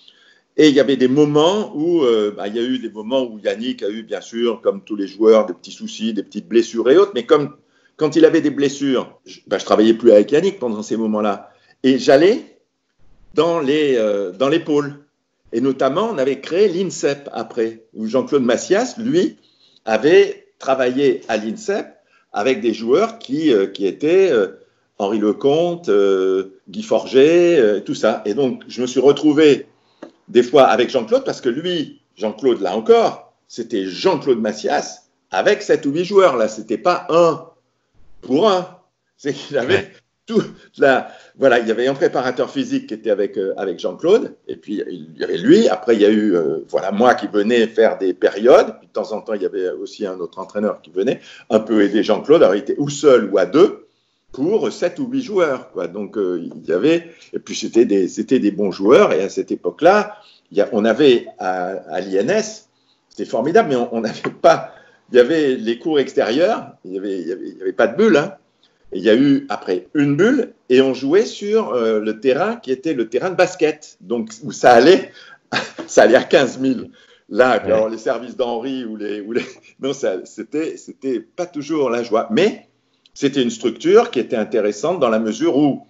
Et il y avait des moments où, euh, bah, il y a eu des moments où Yannick a eu, bien sûr, comme tous les joueurs, des petits soucis, des petites blessures et autres. Mais comme quand il avait des blessures, je, bah, je travaillais plus avec Yannick pendant ces moments-là. Et j'allais dans les, euh, dans les pôles. Et notamment, on avait créé l'INSEP après, où Jean-Claude Massias, lui, avait travaillé à l'INSEP avec des joueurs qui, euh, qui étaient... Euh, Henri Lecomte, euh, Guy Forget, euh, tout ça. Et donc, je me suis retrouvé des fois avec Jean-Claude, parce que lui, Jean-Claude, là encore, c'était Jean-Claude Massias avec sept ou huit joueurs. Là, c'était pas un pour un. C'est qu'il avait tout. Là, voilà, il y avait un préparateur physique qui était avec, euh, avec Jean-Claude, et puis il y avait lui. Après, il y a eu euh, voilà, moi qui venais faire des périodes. Puis, de temps en temps, il y avait aussi un autre entraîneur qui venait un peu aider Jean-Claude. Alors, il était ou seul ou à deux pour sept ou huit joueurs, quoi. Donc, euh, il y avait, et puis c'était des, c'était des bons joueurs, et à cette époque-là, il y a, on avait à, à l'I N S, c'était formidable, mais on n'avait pas, il y avait les cours extérieurs, il n'y avait, il y avait, il y avait pas de bulle, hein, et il y a eu après une bulle, et on jouait sur euh, le terrain qui était le terrain de basket, donc où ça allait, ça allait à quinze mille. Là, ouais. Alors les services d'Henri, ou les, ou les, non, ça, c'était, c'était pas toujours la joie, mais c'était une structure qui était intéressante dans la mesure où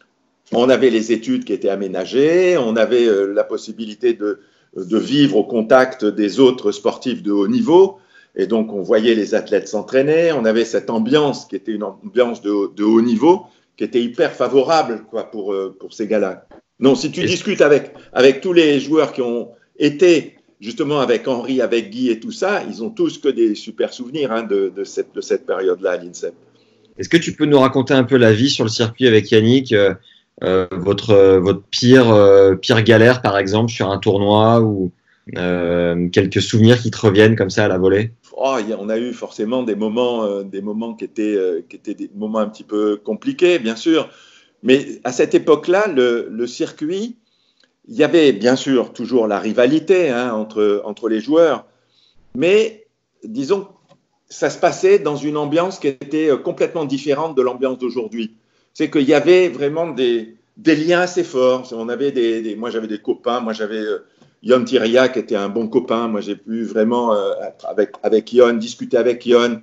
on avait les études qui étaient aménagées, on avait euh, la possibilité de, de vivre au contact des autres sportifs de haut niveau, et donc on voyait les athlètes s'entraîner, on avait cette ambiance qui était une ambiance de, de haut niveau, qui était hyper favorable quoi, pour, pour ces gars-là. Non, si tu et discutes avec, avec tous les joueurs qui ont été justement avec Henri, avec Guy et tout ça, ils ont tous que des super souvenirs hein, de, de cette, de cette période-là à l'INSEP. Est-ce que tu peux nous raconter un peu la vie sur le circuit avec Yannick, euh, euh, votre, euh, votre pire, euh, pire galère, par exemple, sur un tournoi ou euh, quelques souvenirs qui te reviennent comme ça à la volée? Oh, on a eu forcément des moments, euh, des moments qui étaient, euh, qui étaient des moments un petit peu compliqués, bien sûr. Mais à cette époque-là, le, le circuit, il y avait bien sûr toujours la rivalité hein, entre, entre les joueurs, mais disons ça se passait dans une ambiance qui était complètement différente de l'ambiance d'aujourd'hui. C'est qu'il y avait vraiment des, des liens assez forts. On avait des, des, moi, j'avais des copains. Moi, j'avais euh, Yon Tiria qui était un bon copain. Moi, j'ai pu vraiment, euh, avec, avec Yon, discuter avec Yon.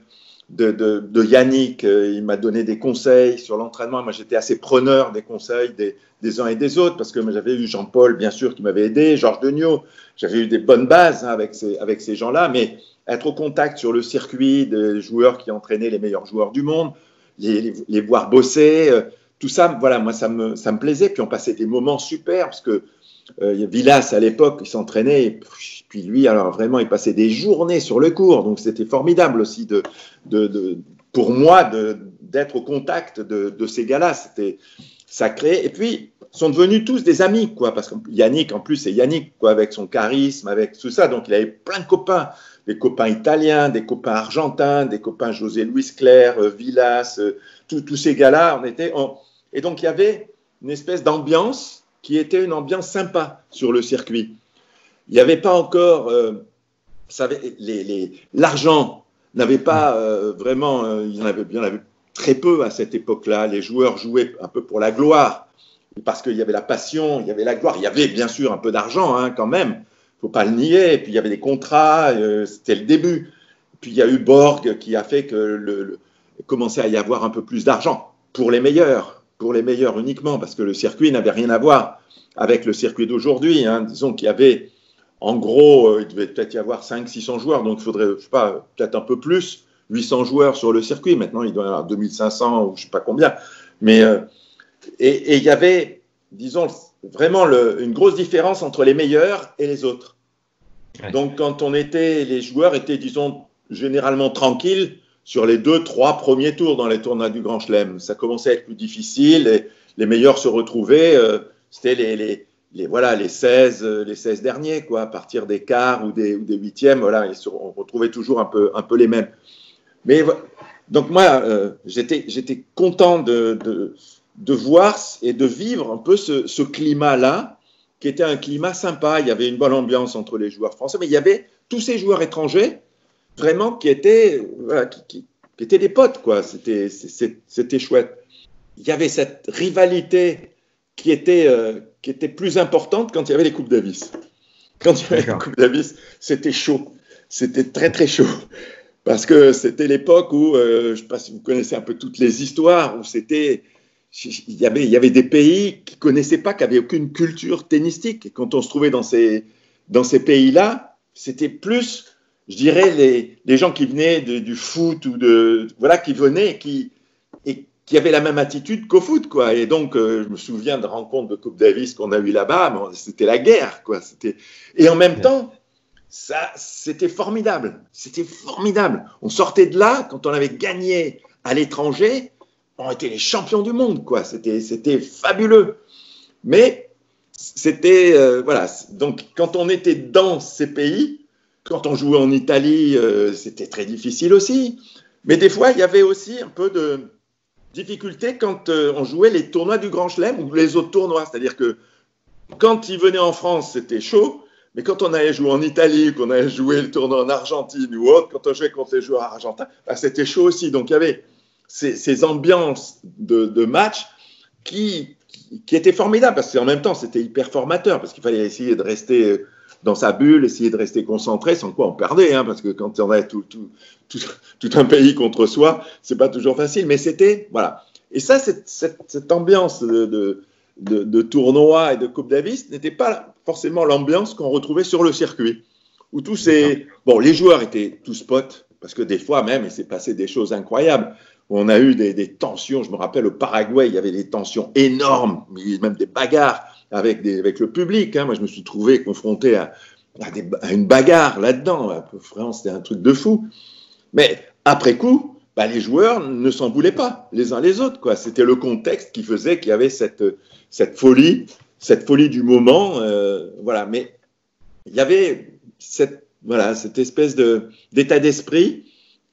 de, de, de Yannick. Il m'a donné des conseils sur l'entraînement. Moi, j'étais assez preneur des conseils des, des uns et des autres parce que j'avais eu Jean-Paul, bien sûr, qui m'avait aidé, Georges Degnaud. J'avais eu des bonnes bases hein, avec ces, avec ces gens-là, mais être au contact sur le circuit des joueurs qui entraînaient les meilleurs joueurs du monde, les, les, les voir bosser, euh, tout ça, voilà, moi, ça me, ça me plaisait. Puis on passait des moments super parce que euh, Villas, à l'époque, il s'entraînait. Et puis lui, alors vraiment, il passait des journées sur le court. Donc c'était formidable aussi de, de, de, pour moi de, d'être au contact de, de ces gars-là. C'était sacré. Et puis, ils sont devenus tous des amis, quoi. Parce que Yannick, en plus, c'est Yannick, quoi, avec son charisme, avec tout ça. Donc il avait plein de copains. Des copains italiens, des copains argentins, des copains José Luis Clerc, euh, Villas, euh, tous ces gars-là. On était en... Et donc, il y avait une espèce d'ambiance qui était une ambiance sympa sur le circuit. Il n'y avait pas encore, euh, vous savez, les, les, l'argent n'avait pas euh, vraiment, euh, il y en avait, il y en avait très peu à cette époque-là. Les joueurs jouaient un peu pour la gloire, parce qu'il y avait la passion, il y avait la gloire. Il y avait bien sûr un peu d'argent hein, quand même, il ne faut pas le nier. Et puis il y avait des contrats, euh, c'était le début. Puis il y a eu Borg qui a fait que le, le commençait à y avoir un peu plus d'argent pour les meilleurs. Pour les meilleurs uniquement, parce que le circuit n'avait rien à voir avec le circuit d'aujourd'hui. Hein. Disons qu'il y avait, en gros, euh, il devait peut-être y avoir cinq cents six cents joueurs, donc il faudrait, je sais pas, peut-être un peu plus, huit cents joueurs sur le circuit. Maintenant, il doit y avoir deux mille cinq cents ou je sais pas combien. Mais, euh, et, et il y avait, disons, vraiment le, une grosse différence entre les meilleurs et les autres. Ouais. Donc, quand on était, les joueurs étaient, disons, généralement tranquilles, sur les deux, trois premiers tours dans les tournois du Grand Chelem. Ça commençait à être plus difficile et les meilleurs se retrouvaient. Euh, c'était les, les, les, voilà, les, seize, les seize derniers, quoi, à partir des quarts ou des, ou des huitièmes. Voilà, et on retrouvait toujours un peu, un peu les mêmes. Mais, donc moi, euh, j'étais, j'étais content de, de, de voir et de vivre un peu ce, ce climat-là, qui était un climat sympa. Il y avait une bonne ambiance entre les joueurs français, mais il y avait tous ces joueurs étrangers vraiment qui étaient, voilà, qui, qui, qui étaient des potes, quoi. C'était, c'était chouette. Il y avait cette rivalité qui était, euh, qui était plus importante quand il y avait les Coupes Davis. Quand il y avait les Coupes Davis, c'était chaud. C'était très, très chaud. Parce que c'était l'époque où, euh, je ne sais pas si vous connaissez un peu toutes les histoires, où c'était, il y avait, il y avait des pays qui ne connaissaient pas, qui n'avaient aucune culture tennistique. Et quand on se trouvait dans ces, dans ces pays-là, c'était plus... je dirais, les, les gens qui venaient de, du foot ou de, voilà, qui venaient qui, et qui avaient la même attitude qu'au foot, quoi. Et donc, euh, je me souviens de rencontres de Coupe Davis qu'on a eues là-bas, c'était la guerre, quoi. C'était, et en même temps, ça, c'était formidable. C'était formidable. On sortait de là, quand on avait gagné à l'étranger, on était les champions du monde, quoi. C'était, c'était fabuleux. Mais c'était, euh, voilà. Donc, quand on était dans ces pays, quand on jouait en Italie, euh, c'était très difficile aussi. Mais des fois, il y avait aussi un peu de difficulté quand euh, on jouait les tournois du Grand Chelem ou les autres tournois. C'est-à-dire que quand ils venaient en France, c'était chaud. Mais quand on allait jouer en Italie, qu'on allait jouer le tournoi en Argentine ou autre, quand on jouait contre les joueurs argentins, bah, c'était chaud aussi. Donc, il y avait ces, ces ambiances de, de match qui, qui, qui étaient formidables. Parce qu'en même temps, c'était hyper formateur. Parce qu'il fallait essayer de rester... dans sa bulle, essayer de rester concentré, sans quoi on perdait, hein, parce que quand on a tout, tout, tout, tout un pays contre soi, c'est pas toujours facile, mais c'était, voilà. Et ça, cette, cette, cette ambiance de, de, de, de tournoi et de Coupe Davis n'était pas forcément l'ambiance qu'on retrouvait sur le circuit, où tous ces, bon, les joueurs étaient tous potes, parce que des fois même, il s'est passé des choses incroyables. On a eu des, des tensions, je me rappelle au Paraguay, il y avait des tensions énormes, même des bagarres avec, des, avec le public. Hein. Moi, je me suis trouvé confronté à, à, des, à une bagarre là-dedans. Vraiment, c'était un truc de fou. Mais après coup, bah, les joueurs ne s'en voulaient pas, les uns les autres, quoi. C'était le contexte qui faisait qu'il y avait cette, cette folie, cette folie du moment. Euh, voilà. Mais il y avait cette, voilà, cette espèce de, d'état d'esprit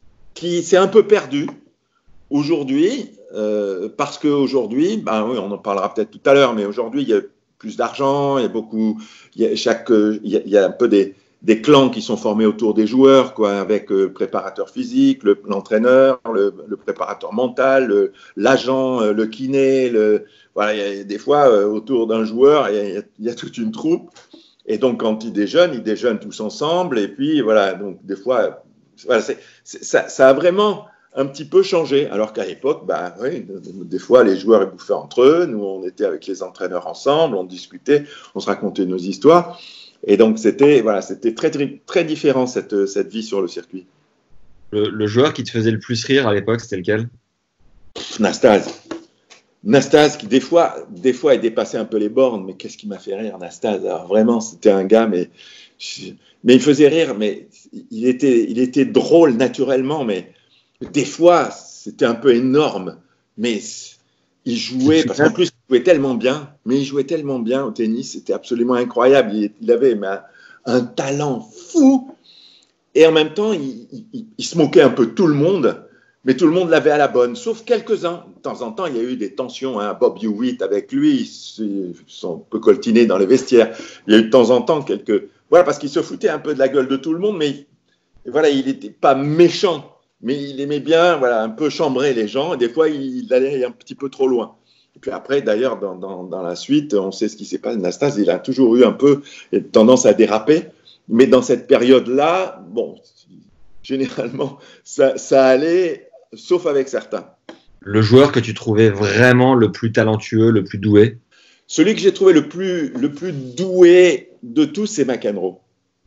qui s'est un peu perdu aujourd'hui, euh, parce qu'aujourd'hui, ben oui, on en parlera peut-être tout à l'heure, mais aujourd'hui, il y a plus d'argent, il y a beaucoup, il y a, chaque, il y a, il y a un peu des, des clans qui sont formés autour des joueurs, quoi, avec le préparateur physique, le, l'entraîneur, le, le préparateur mental, le, l'agent, le kiné, le, voilà, il y a, des fois, euh, autour d'un joueur, il y, a, il y a toute une troupe, et donc quand ils déjeunent, ils déjeunent tous ensemble, et puis voilà, donc des fois, voilà, c'est, c'est, ça, ça a vraiment un petit peu changé. Alors qu'à l'époque, bah, oui, des fois, les joueurs ils bouffaient entre eux. Nous, on était avec les entraîneurs ensemble, on discutait, on se racontait nos histoires. Et donc, c'était voilà, c'était très, très, très différent, cette, cette vie sur le circuit. Le, le joueur qui te faisait le plus rire à l'époque, c'était lequel? Pff, Nastase. Nastase, qui des fois, des fois, il dépassait un peu les bornes, mais qu'est-ce qui m'a fait rire, Nastase? Alors, vraiment, c'était un gars, mais, mais il faisait rire, mais il était, il était drôle naturellement, mais des fois, c'était un peu énorme, mais il jouait, parce qu'en plus, il jouait tellement bien, mais il jouait tellement bien au tennis, c'était absolument incroyable. Il, il avait mais un, un talent fou, et en même temps, il, il, il se moquait un peu de tout le monde, mais tout le monde l'avait à la bonne, sauf quelques-uns. De temps en temps, il y a eu des tensions. Hein. Bob Hewitt avec lui, ils sont un peu coltinés dans les vestiaires. Il y a eu de temps en temps quelques... Voilà, parce qu'il se foutait un peu de la gueule de tout le monde, mais voilà, il n'était pas méchant. Mais il aimait bien voilà, un peu chambrer les gens, et des fois, il allait un petit peu trop loin. Et puis après, d'ailleurs, dans, dans, dans la suite, on sait ce qui s'est passé. Nastase, il a toujours eu un peu tendance à déraper, mais dans cette période-là, bon, généralement, ça, ça allait, sauf avec certains. Le joueur que tu trouvais vraiment le plus talentueux, le plus doué? Celui que j'ai trouvé le plus, le plus doué de tous, c'est McEnroe.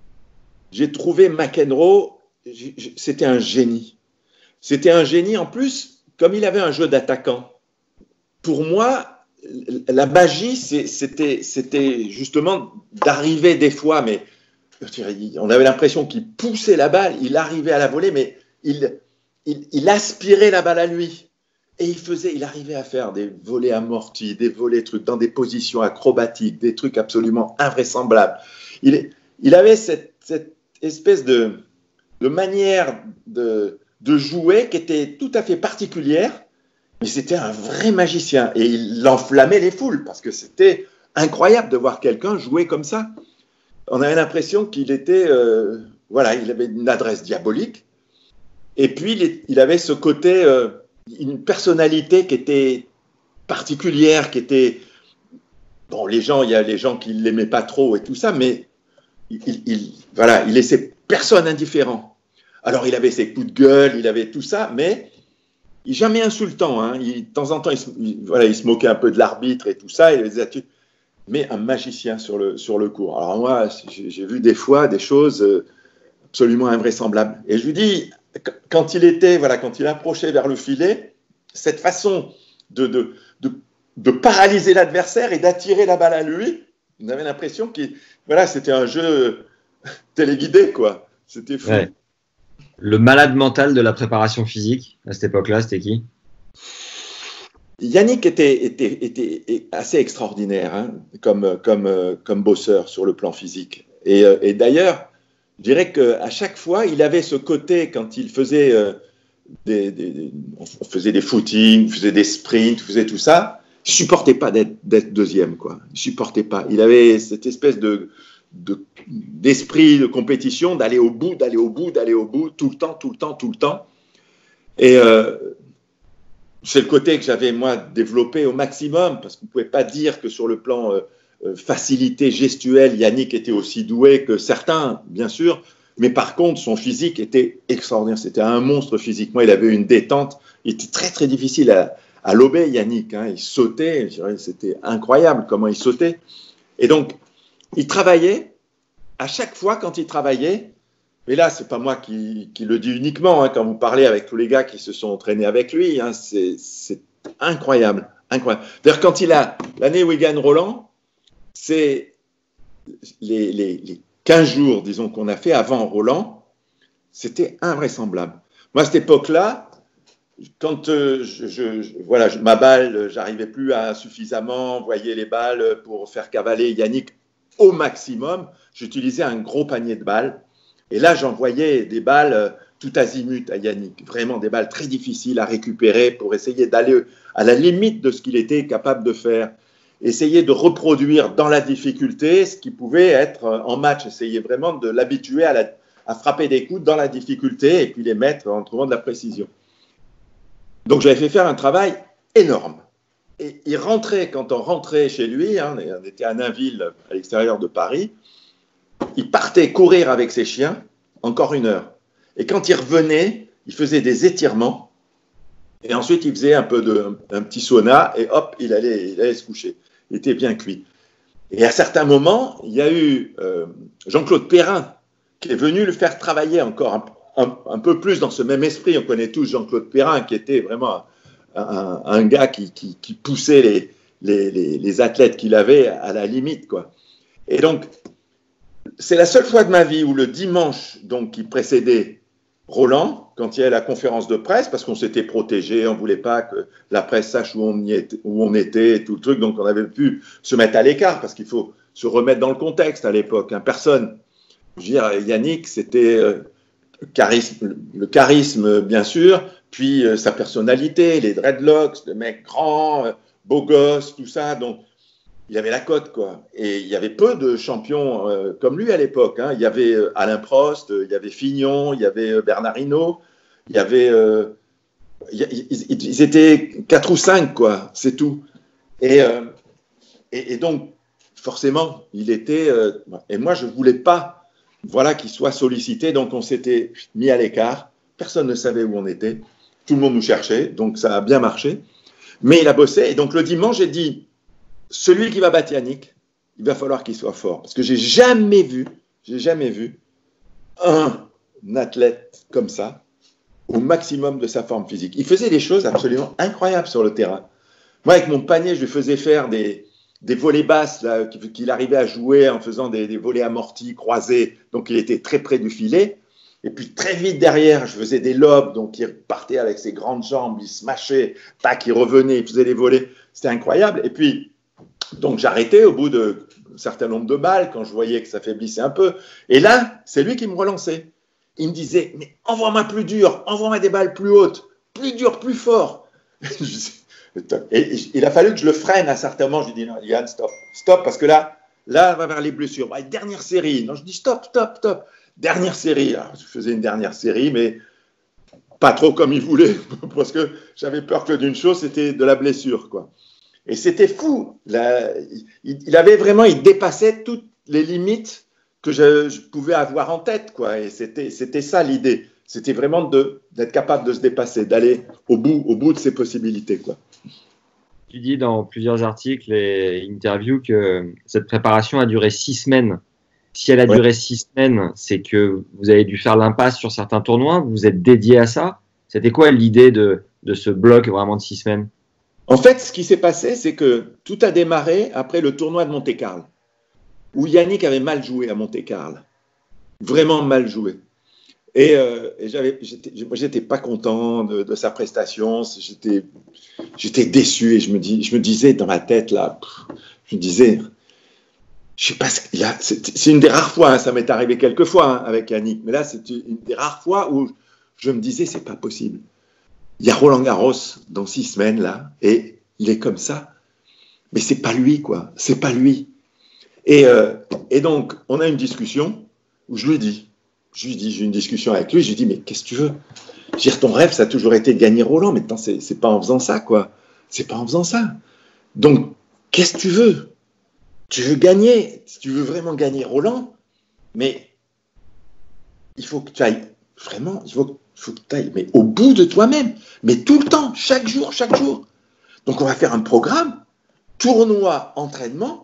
J'ai trouvé McEnroe, c'était un génie. C'était un génie, en plus, comme il avait un jeu d'attaquant. Pour moi, la magie, c'était, c'était justement d'arriver des fois, mais on avait l'impression qu'il poussait la balle, il arrivait à la voler, mais il, il, il aspirait la balle à lui. Et il faisait, il arrivait à faire des volets amortis, des volets trucs dans des positions acrobatiques, des trucs absolument invraisemblables. Il, il avait cette, cette espèce de, de manière de de jouer qui était tout à fait particulière, mais c'était un vrai magicien et il enflammait les foules parce que c'était incroyable de voir quelqu'un jouer comme ça. On avait l'impression qu'il était, euh, voilà, il avait une adresse diabolique et puis il, il avait ce côté, euh, une personnalité qui était particulière, qui était, bon, les gens, il y a les gens qui l'aimaient pas trop et tout ça, mais il, il, il voilà, il laissait personne indifférent. Alors, il avait ses coups de gueule, il avait tout ça, mais il jamais insultant. Hein. Il, de temps en temps, il se, il, voilà, il se moquait un peu de l'arbitre et tout ça, et les attitudes, mais un magicien sur le, sur le court. Alors moi, j'ai, j'ai vu des fois des choses absolument invraisemblables. Et je lui dis, quand il était, voilà, quand il approchait vers le filet, cette façon de, de, de, de paralyser l'adversaire et d'attirer la balle à lui, on avait l'impression que voilà, c'était un jeu téléguidé, quoi. C'était fou. Ouais. Le malade mental de la préparation physique, à cette époque-là, c'était qui? Yannick était, était, était assez extraordinaire hein, comme, comme, comme bosseur sur le plan physique. Et, et d'ailleurs, je dirais qu'à chaque fois, il avait ce côté, quand il faisait, euh, des, des, on faisait des footings, faisait des sprints, faisait tout ça, il ne supportait pas d'être, d'être deuxième. Quoi. Il ne supportait pas. Il avait cette espèce de... De, d'esprit de compétition, d'aller au bout, d'aller au bout, d'aller au bout, tout le temps, tout le temps, tout le temps. Et euh, c'est le côté que j'avais, moi, développé au maximum, parce qu'on ne pouvait pas dire que sur le plan euh, facilité gestuelle, Yannick était aussi doué que certains, bien sûr, mais par contre, son physique était extraordinaire. C'était un monstre physiquement. Il avait une détente. Il était très, très difficile à, à lober, Yannick. Hein. Il sautait, c'était incroyable comment il sautait. Et donc, il travaillait, à chaque fois quand il travaillait, mais là, ce n'est pas moi qui, qui le dis uniquement, hein, quand vous parlez avec tous les gars qui se sont entraînés avec lui, hein, c'est, c'est incroyable, incroyable. D'ailleurs, quand il a, l'année où il gagne Roland, c'est les, les, les quinze jours, disons, qu'on a fait avant Roland, c'était invraisemblable. Moi, à cette époque-là, quand euh, je, je, voilà, je, ma balle, j'arrivais plus à suffisamment envoyer les balles pour faire cavaler Yannick au maximum, j'utilisais un gros panier de balles. Et là, j'envoyais des balles euh, tout azimut à Yannick. Vraiment des balles très difficiles à récupérer pour essayer d'aller à la limite de ce qu'il était capable de faire. Essayer de reproduire dans la difficulté ce qui pouvait être en match. Essayer vraiment de l'habituer à, la, à frapper des coups dans la difficulté et puis les mettre en trouvant de la précision. Donc, j'avais fait faire un travail énorme. Et il rentrait, quand on rentrait chez lui, hein, on était à Nainville, à l'extérieur de Paris, il partait courir avec ses chiens encore une heure. Et quand il revenait, il faisait des étirements Et ensuite, il faisait un peu de, un petit sauna et hop, il allait, il allait se coucher. Il était bien cuit. Et à certains moments, il y a eu euh, Jean-Claude Perrin qui est venu le faire travailler encore un, un, un peu plus dans ce même esprit. On connaît tous Jean-Claude Perrin qui était vraiment un, un, un gars qui, qui, qui poussait les, les, les, les athlètes qu'il avait à la limite, quoi. Et donc, c'est la seule fois de ma vie où le dimanche donc, qui précédait Roland, quand il y a la conférence de presse, parce qu'on s'était protégé, on ne voulait pas que la presse sache où on, y était, où on était et tout le truc, donc on avait pu se mettre à l'écart, parce qu'il faut se remettre dans le contexte à l'époque. Hein. Personne, je veux dire, Yannick, c'était euh, charisme, le charisme, bien sûr, puis euh, sa personnalité, les dreadlocks, le mec grand, euh, beau gosse, tout ça, donc il avait la cote, quoi. Et il y avait peu de champions euh, comme lui à l'époque. Hein. Il y avait euh, Alain Prost, euh, il y avait Fignon, il y avait euh, Bernard Hinault, il y avait... Euh, il, ils, ils étaient quatre ou cinq, quoi, c'est tout. Et, euh, et, et donc, forcément, il était... Euh, et moi, je ne voulais pas, voilà, qu'il soit sollicité. Donc, on s'était mis à l'écart. Personne ne savait où on était. Tout le monde nous cherchait. Donc, ça a bien marché. Mais il a bossé. Et donc, le dimanche, j'ai dit... Celui qui va battre Yannick, il va falloir qu'il soit fort. Parce que j'ai jamais vu, j'ai jamais vu un athlète comme ça au maximum de sa forme physique. Il faisait des choses absolument incroyables sur le terrain. Moi, avec mon panier, je lui faisais faire des, des volées basses là, qu'il arrivait à jouer en faisant des, des volées amortis, croisés. Donc, il était très près du filet. Et puis, très vite derrière, je faisais des lobes. Donc, il partait avec ses grandes jambes, il se mâchait, tac, il revenait, il faisait des volées. C'était incroyable. Et puis, donc j'arrêtais au bout d'un certain nombre de balles quand je voyais que ça faiblissait un peu. Et là, c'est lui qui me relançait. Il me disait, mais envoie-moi plus dur, envoie-moi des balles plus hautes, plus dur, plus fort. Et il a fallu que je le freine à certains moments. Je lui dis, non, Yann, stop, stop, parce que là, là, on va vers les blessures. Bah, dernière série. Non, je dis, stop, stop, stop. Dernière série. Alors, je faisais une dernière série, mais pas trop comme il voulait, parce que j'avais peur que d'une chose, c'était de la blessure, quoi. Et c'était fou. Là, il, il avait vraiment, il dépassait toutes les limites que je, je pouvais avoir en tête, quoi. Et c'était, c'était ça l'idée. C'était vraiment de, d'être capable de se dépasser, d'aller au bout, au bout de ses possibilités, quoi. Tu dis dans plusieurs articles et interviews que cette préparation a duré six semaines. Si elle a ouais. duré six semaines, c'est que vous avez dû faire l'impasse sur certains tournois. Vous vous êtes dédié à ça. C'était quoi l'idée de, de ce bloc vraiment de six semaines? En fait, ce qui s'est passé, c'est que tout a démarré après le tournoi de Monte-Carlo, où Yannick avait mal joué à Monte-Carlo, vraiment mal joué. Et, euh, et j'avais, j'étais, moi, j'étais pas content de, de sa prestation, j'étais, j'étais déçu et je me, dis, je me disais dans ma tête, là, pff, je me disais, je sais pas, il a, c'est, c'est une des rares fois, hein, ça m'est arrivé quelques fois hein, avec Yannick, mais là, c'est une des rares fois où je me disais, c'est pas possible. Il y a Roland Garros dans six semaines, là, et il est comme ça. Mais c'est pas lui, quoi. C'est pas lui. Et, euh, et donc, on a une discussion où je lui dis, je lui dis, j'ai une discussion avec lui, je lui dis, mais qu'est-ce que tu veux? Je veux dire, ton rêve, ça a toujours été de gagner Roland, mais c'est, c'est pas en faisant ça, quoi. C'est pas en faisant ça. Donc, qu'est-ce que tu veux? Tu veux gagner, si tu veux vraiment gagner Roland, mais il faut que tu ailles, vraiment, il faut que Il faut que tu ailles, mais au bout de toi-même, mais tout le temps, chaque jour, chaque jour. Donc, on va faire un programme, tournoi, entraînement,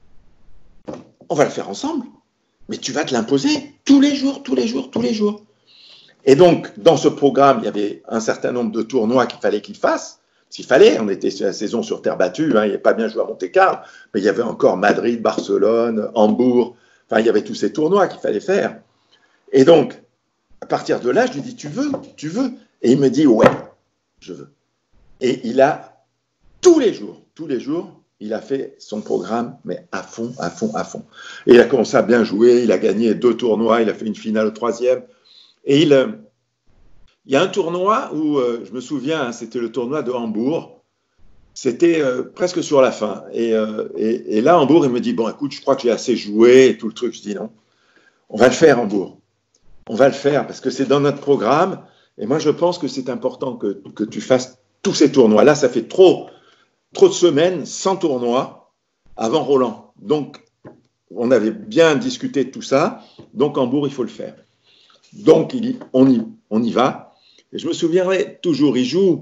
on va le faire ensemble, mais tu vas te l'imposer tous les jours, tous les jours, tous les jours. Et donc, dans ce programme, il y avait un certain nombre de tournois qu'il fallait qu'il fasse. S'il fallait, on était sur la saison sur terre battue, hein, il n'avait pas bien joué à Monte-Carlo, mais il y avait encore Madrid, Barcelone, Hambourg, enfin, il y avait tous ces tournois qu'il fallait faire. Et donc, à partir de là, je lui dis, tu veux, tu veux. Et il me dit, ouais, je veux. Et il a, tous les jours, tous les jours, il a fait son programme, mais à fond, à fond, à fond. Et il a commencé à bien jouer, il a gagné deux tournois, il a fait une finale au troisième. Et il, euh, il y a un tournoi où, euh, je me souviens, hein, c'était le tournoi de Hambourg. C'était euh, presque sur la fin. Et, euh, et, et là, Hambourg, il me dit, bon, écoute, je crois que j'ai assez joué et tout le truc. Je dis, non, on va le faire, Hambourg. On va le faire parce que c'est dans notre programme. Et moi, je pense que c'est important que, que tu fasses tous ces tournois. Là, ça fait trop, trop de semaines sans tournoi avant Roland. Donc, on avait bien discuté de tout ça. Donc, Hambourg, il faut le faire. Donc, il, on, y, on y va. Et je me souviendrai toujours, il joue,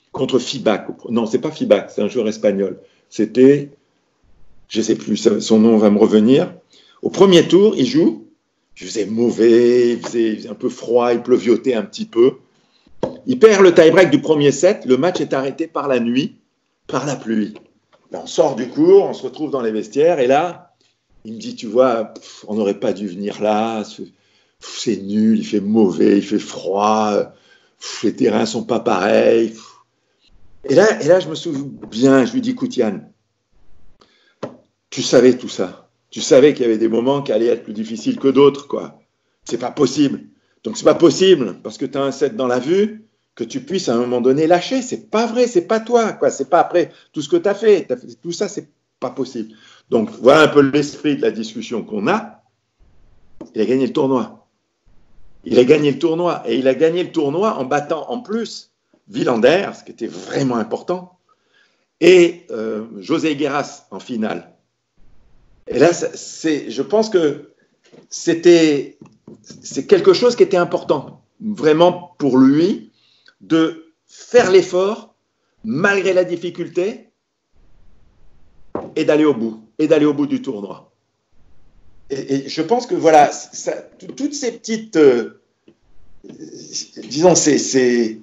contre Fibac. Non, c'est pas Fibac, c'est un joueur espagnol. C'était, je sais plus, son nom va me revenir. Au premier tour, il joue. Il faisait mauvais, il faisait, il faisait un peu froid, il pleuviotait un petit peu. Il perd le tie-break du premier set. Le match est arrêté par la nuit, par la pluie. Là, on sort du cours, on se retrouve dans les vestiaires, et là, il me dit, tu vois, pff, on n'aurait pas dû venir là, c'est nul, il fait mauvais, il fait froid, pff, les terrains ne sont pas pareils. Et là, et là, je me souviens, je lui dis, écoute Yann, tu savais tout ça, tu savais qu'il y avait des moments qui allaient être plus difficiles que d'autres, quoi. C'est pas possible. Donc c'est pas possible, parce que tu as un set dans la vue, que tu puisses à un moment donné lâcher. C'est pas vrai, c'est pas toi, quoi. C'est pas après tout ce que tu as fait. T'as fait. Tout ça, c'est pas possible. Donc voilà un peu l'esprit de la discussion qu'on a. Il a gagné le tournoi. Il a gagné le tournoi. Et il a gagné le tournoi en battant en plus Wilander, ce qui était vraiment important, et euh, José Higueras en finale. Et là, c'est, je pense que c'était c'est quelque chose qui était important, vraiment pour lui, de faire l'effort malgré la difficulté et d'aller au bout, et d'aller au bout du tournoi. Et, et je pense que voilà, ça, toutes ces petites, euh, disons, ces, ces,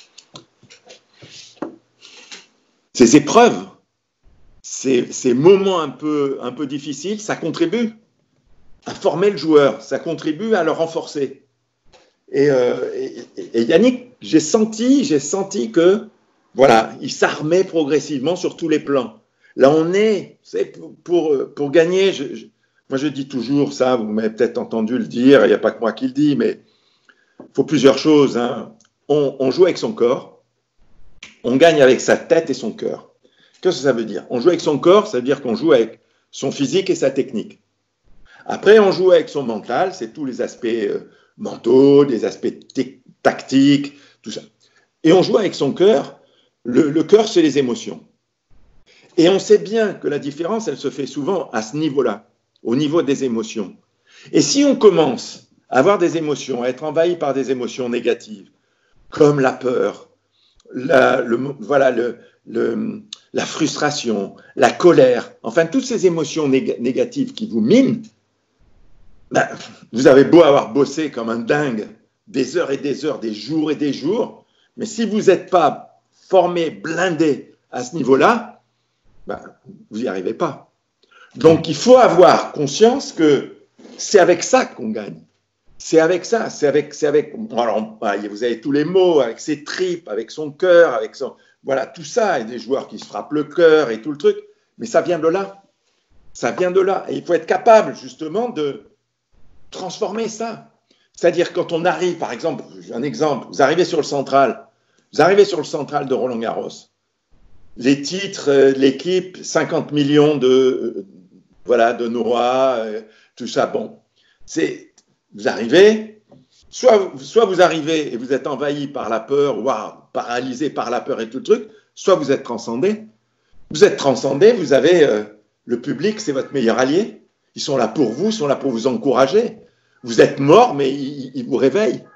ces épreuves, ces, ces moments un peu, un peu difficiles, ça contribue à former le joueur, ça contribue à le renforcer. Et, euh, et, et Yannick, j'ai senti, j'ai senti que, voilà, il s'armait progressivement sur tous les plans. Là, on est, pour, pour, pour gagner, je, je, moi je dis toujours ça, vous m'avez peut-être entendu le dire, il n'y a pas que moi qui le dis, mais il faut plusieurs choses. Hein. On, on joue avec son corps, on gagne avec sa tête et son cœur. Qu'est-ce que ça veut dire? On joue avec son corps, ça veut dire qu'on joue avec son physique et sa technique. Après, on joue avec son mental, c'est tous les aspects euh, mentaux, des aspects tactiques, tout ça. Et on joue avec son cœur. Le, le cœur, c'est les émotions. Et on sait bien que la différence, elle se fait souvent à ce niveau-là, au niveau des émotions. Et si on commence à avoir des émotions, à être envahi par des émotions négatives, comme la peur, la, le, voilà, le, le, la frustration, la colère, enfin toutes ces émotions nég- négatives qui vous minent, ben, vous avez beau avoir bossé comme un dingue des heures et des heures, des jours et des jours, mais si vous n'êtes pas formé, blindé à ce niveau-là, ben, vous n'y arrivez pas. Donc il faut avoir conscience que c'est avec ça qu'on gagne. C'est avec ça, c'est avec, c'est avec. Alors, vous avez tous les mots, avec ses tripes, avec son cœur, avec son. Voilà, tout ça, et des joueurs qui se frappent le cœur et tout le truc, mais ça vient de là. Ça vient de là. Et il faut être capable, justement, de transformer ça. C'est-à-dire, quand on arrive, par exemple, un exemple, vous arrivez sur le central, vous arrivez sur le central de Roland-Garros, les titres, l'équipe, cinquante millions de, voilà, de Noah, tout ça, bon, c'est. Vous arrivez, soit, soit vous arrivez et vous êtes envahi par la peur, waouh, paralysé par la peur et tout le truc, soit vous êtes transcendé. Vous êtes transcendé, vous avez euh, le public, c'est votre meilleur allié. Ils sont là pour vous, ils sont là pour vous encourager. Vous êtes mort, mais ils, ils vous réveillent.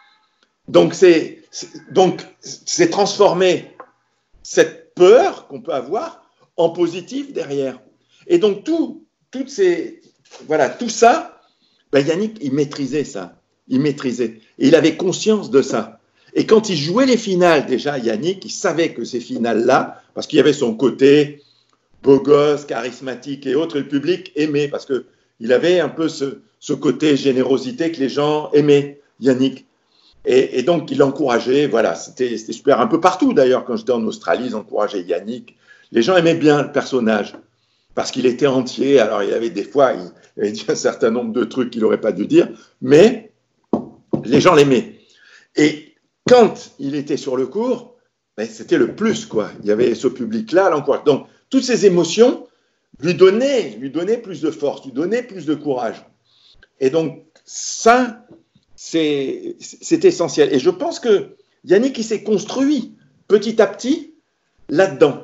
Donc c'est, donc c'est transformer cette peur qu'on peut avoir en positif derrière. Et donc tout, toutes ces, voilà, tout ça. Ben Yannick, il maîtrisait ça, il maîtrisait, et il avait conscience de ça. Et quand il jouait les finales, déjà, Yannick, il savait que ces finales-là, parce qu'il y avait son côté beau gosse, charismatique et autres, et le public aimait, parce qu'il avait un peu ce, ce côté générosité que les gens aimaient, Yannick. Et, et donc, il encourageait, voilà, c'était super, un peu partout d'ailleurs, quand j'étais en Australie, ils encourageaient Yannick. Les gens aimaient bien le personnage. Parce qu'il était entier, alors il avait des fois, il avait dit un certain nombre de trucs qu'il n'aurait pas dû dire, mais les gens l'aimaient. Et quand il était sur le court, ben, c'était le plus, quoi. Il y avait ce public-là, l'encourage. Donc, toutes ces émotions lui donnaient, lui donnaient plus de force, lui donnaient plus de courage. Et donc, ça, c'est, c'est essentiel. Et je pense que Yannick, il s'est construit petit à petit là-dedans.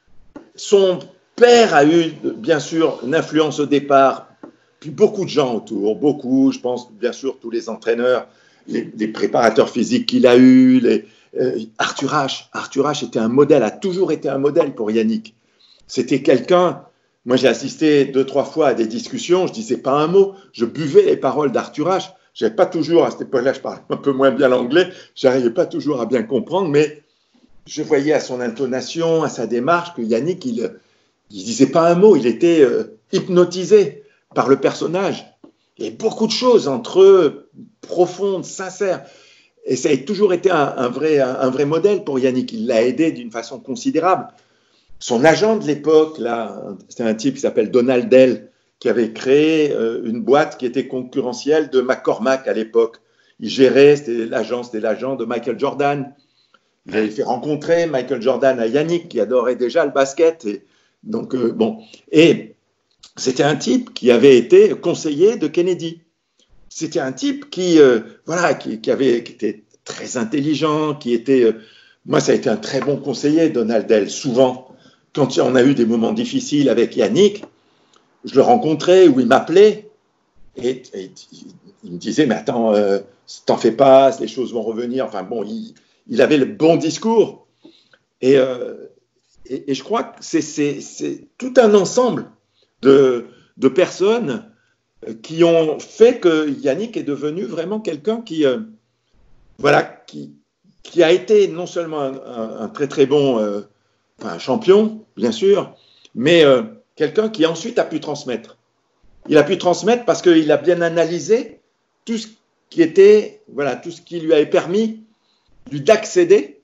Son père a eu, bien sûr, une influence au départ, puis beaucoup de gens autour, beaucoup, je pense, bien sûr, tous les entraîneurs, les, les préparateurs physiques qu'il a eus, les, Euh, Arthur Ashe, Arthur Ashe était un modèle, a toujours été un modèle pour Yannick. C'était quelqu'un, moi j'ai assisté deux, trois fois à des discussions, je disais pas un mot, je buvais les paroles d'Arthur Ashe. Je n'avais pas toujours, à cette époque-là, je parlais un peu moins bien l'anglais, je n'arrivais pas toujours à bien comprendre, mais je voyais à son intonation, à sa démarche, que Yannick, il ne disait pas un mot, il était euh, hypnotisé par le personnage. Il y a beaucoup de choses entre eux, profondes, sincères. Et ça a toujours été un, un, vrai, un, un vrai modèle pour Yannick. Il l'a aidé d'une façon considérable. Son agent de l'époque, là, c'était un type qui s'appelle Donald Dell, qui avait créé euh, une boîte qui était concurrentielle de McCormack à l'époque. Il gérait, c'était l'agent, c'était l'agent de Michael Jordan. Il avait fait rencontrer Michael Jordan à Yannick, qui adorait déjà le basket. Et donc, euh, bon. Et c'était un type qui avait été conseiller de Kennedy. C'était un type qui, euh, voilà, qui, qui, avait, qui était très intelligent, qui était... Euh, moi, ça a été un très bon conseiller, Donald Dell, souvent. Quand on a eu des moments difficiles avec Yannick, je le rencontrais ou il m'appelait et, et il me disait, mais attends, euh, t'en fais pas, les choses vont revenir. Enfin bon, il, il avait le bon discours. Et, euh, et, et je crois que c'est, c'est, c'est tout un ensemble de, de personnes qui ont fait que Yannick est devenu vraiment quelqu'un qui, euh, voilà, qui, qui a été non seulement un, un, un très très bon euh, enfin, champion, bien sûr, mais euh, quelqu'un qui ensuite a pu transmettre. Il a pu transmettre parce qu'il a bien analysé tout ce qui était, voilà, tout ce qui lui avait permis d'accéder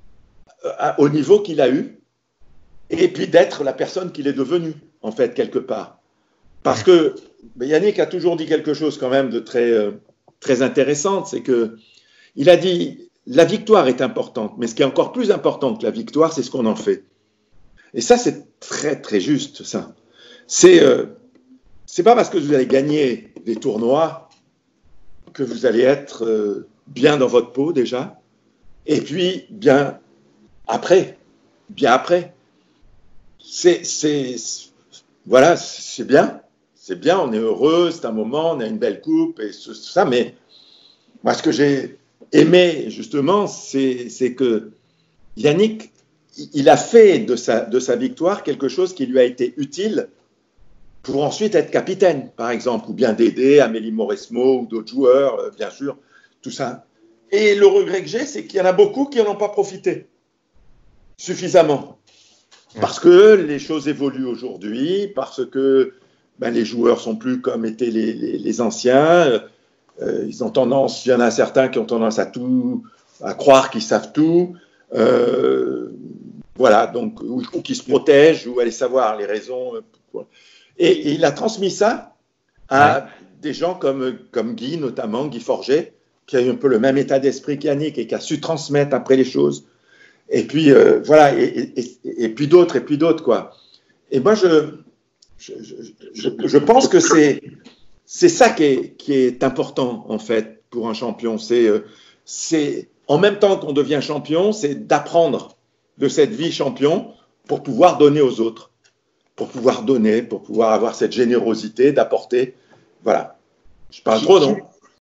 au niveau qu'il a eu et puis d'être la personne qu'il est devenu, en fait, quelque part. Parce que Yannick a toujours dit quelque chose quand même de très, euh, très intéressant, c'est qu'il a dit la victoire est importante, mais ce qui est encore plus important que la victoire, c'est ce qu'on en fait. Et ça, c'est très, très juste, ça. C'est euh, c'est pas parce que vous allez gagner des tournois que vous allez être euh, bien dans votre peau, déjà, et puis bien après, bien après. C'est, c'est, voilà, c'est bien, c'est bien, on est heureux, c'est un moment, on a une belle coupe, et tout ça, mais moi, ce que j'ai aimé, justement, c'est, c'est que Yannick, il a fait de sa, de sa victoire quelque chose qui lui a été utile pour ensuite être capitaine, par exemple, ou bien d'aider Amélie Mauresmo ou d'autres joueurs, euh, bien sûr, tout ça. Et le regret que j'ai, c'est qu'il y en a beaucoup qui n'en ont pas profité suffisamment. Parce que les choses évoluent aujourd'hui, parce que ben, les joueurs sont plus comme étaient les, les, les anciens. Euh, ils ont tendance, il y en a certains qui ont tendance à tout, à croire qu'ils savent tout. Euh, voilà, donc, ou, ou qui se protègent, ou aller savoir les raisons. Euh, et, et il a transmis ça à ouais. des gens comme, comme Guy, notamment, Guy Forget, qui a eu un peu le même état d'esprit qu'Yannick et qui a su transmettre après les choses. Et puis, euh, voilà, et, et, et, et puis d'autres, et puis d'autres, quoi. Et moi, je, je, je, je pense que c'est, c'est ça qui est, qui est important, en fait, pour un champion. C'est, c'est, en même temps qu'on devient champion, c'est d'apprendre de cette vie champion pour pouvoir donner aux autres, pour pouvoir donner, pour pouvoir avoir cette générosité d'apporter. Voilà. Je parle trop, non ?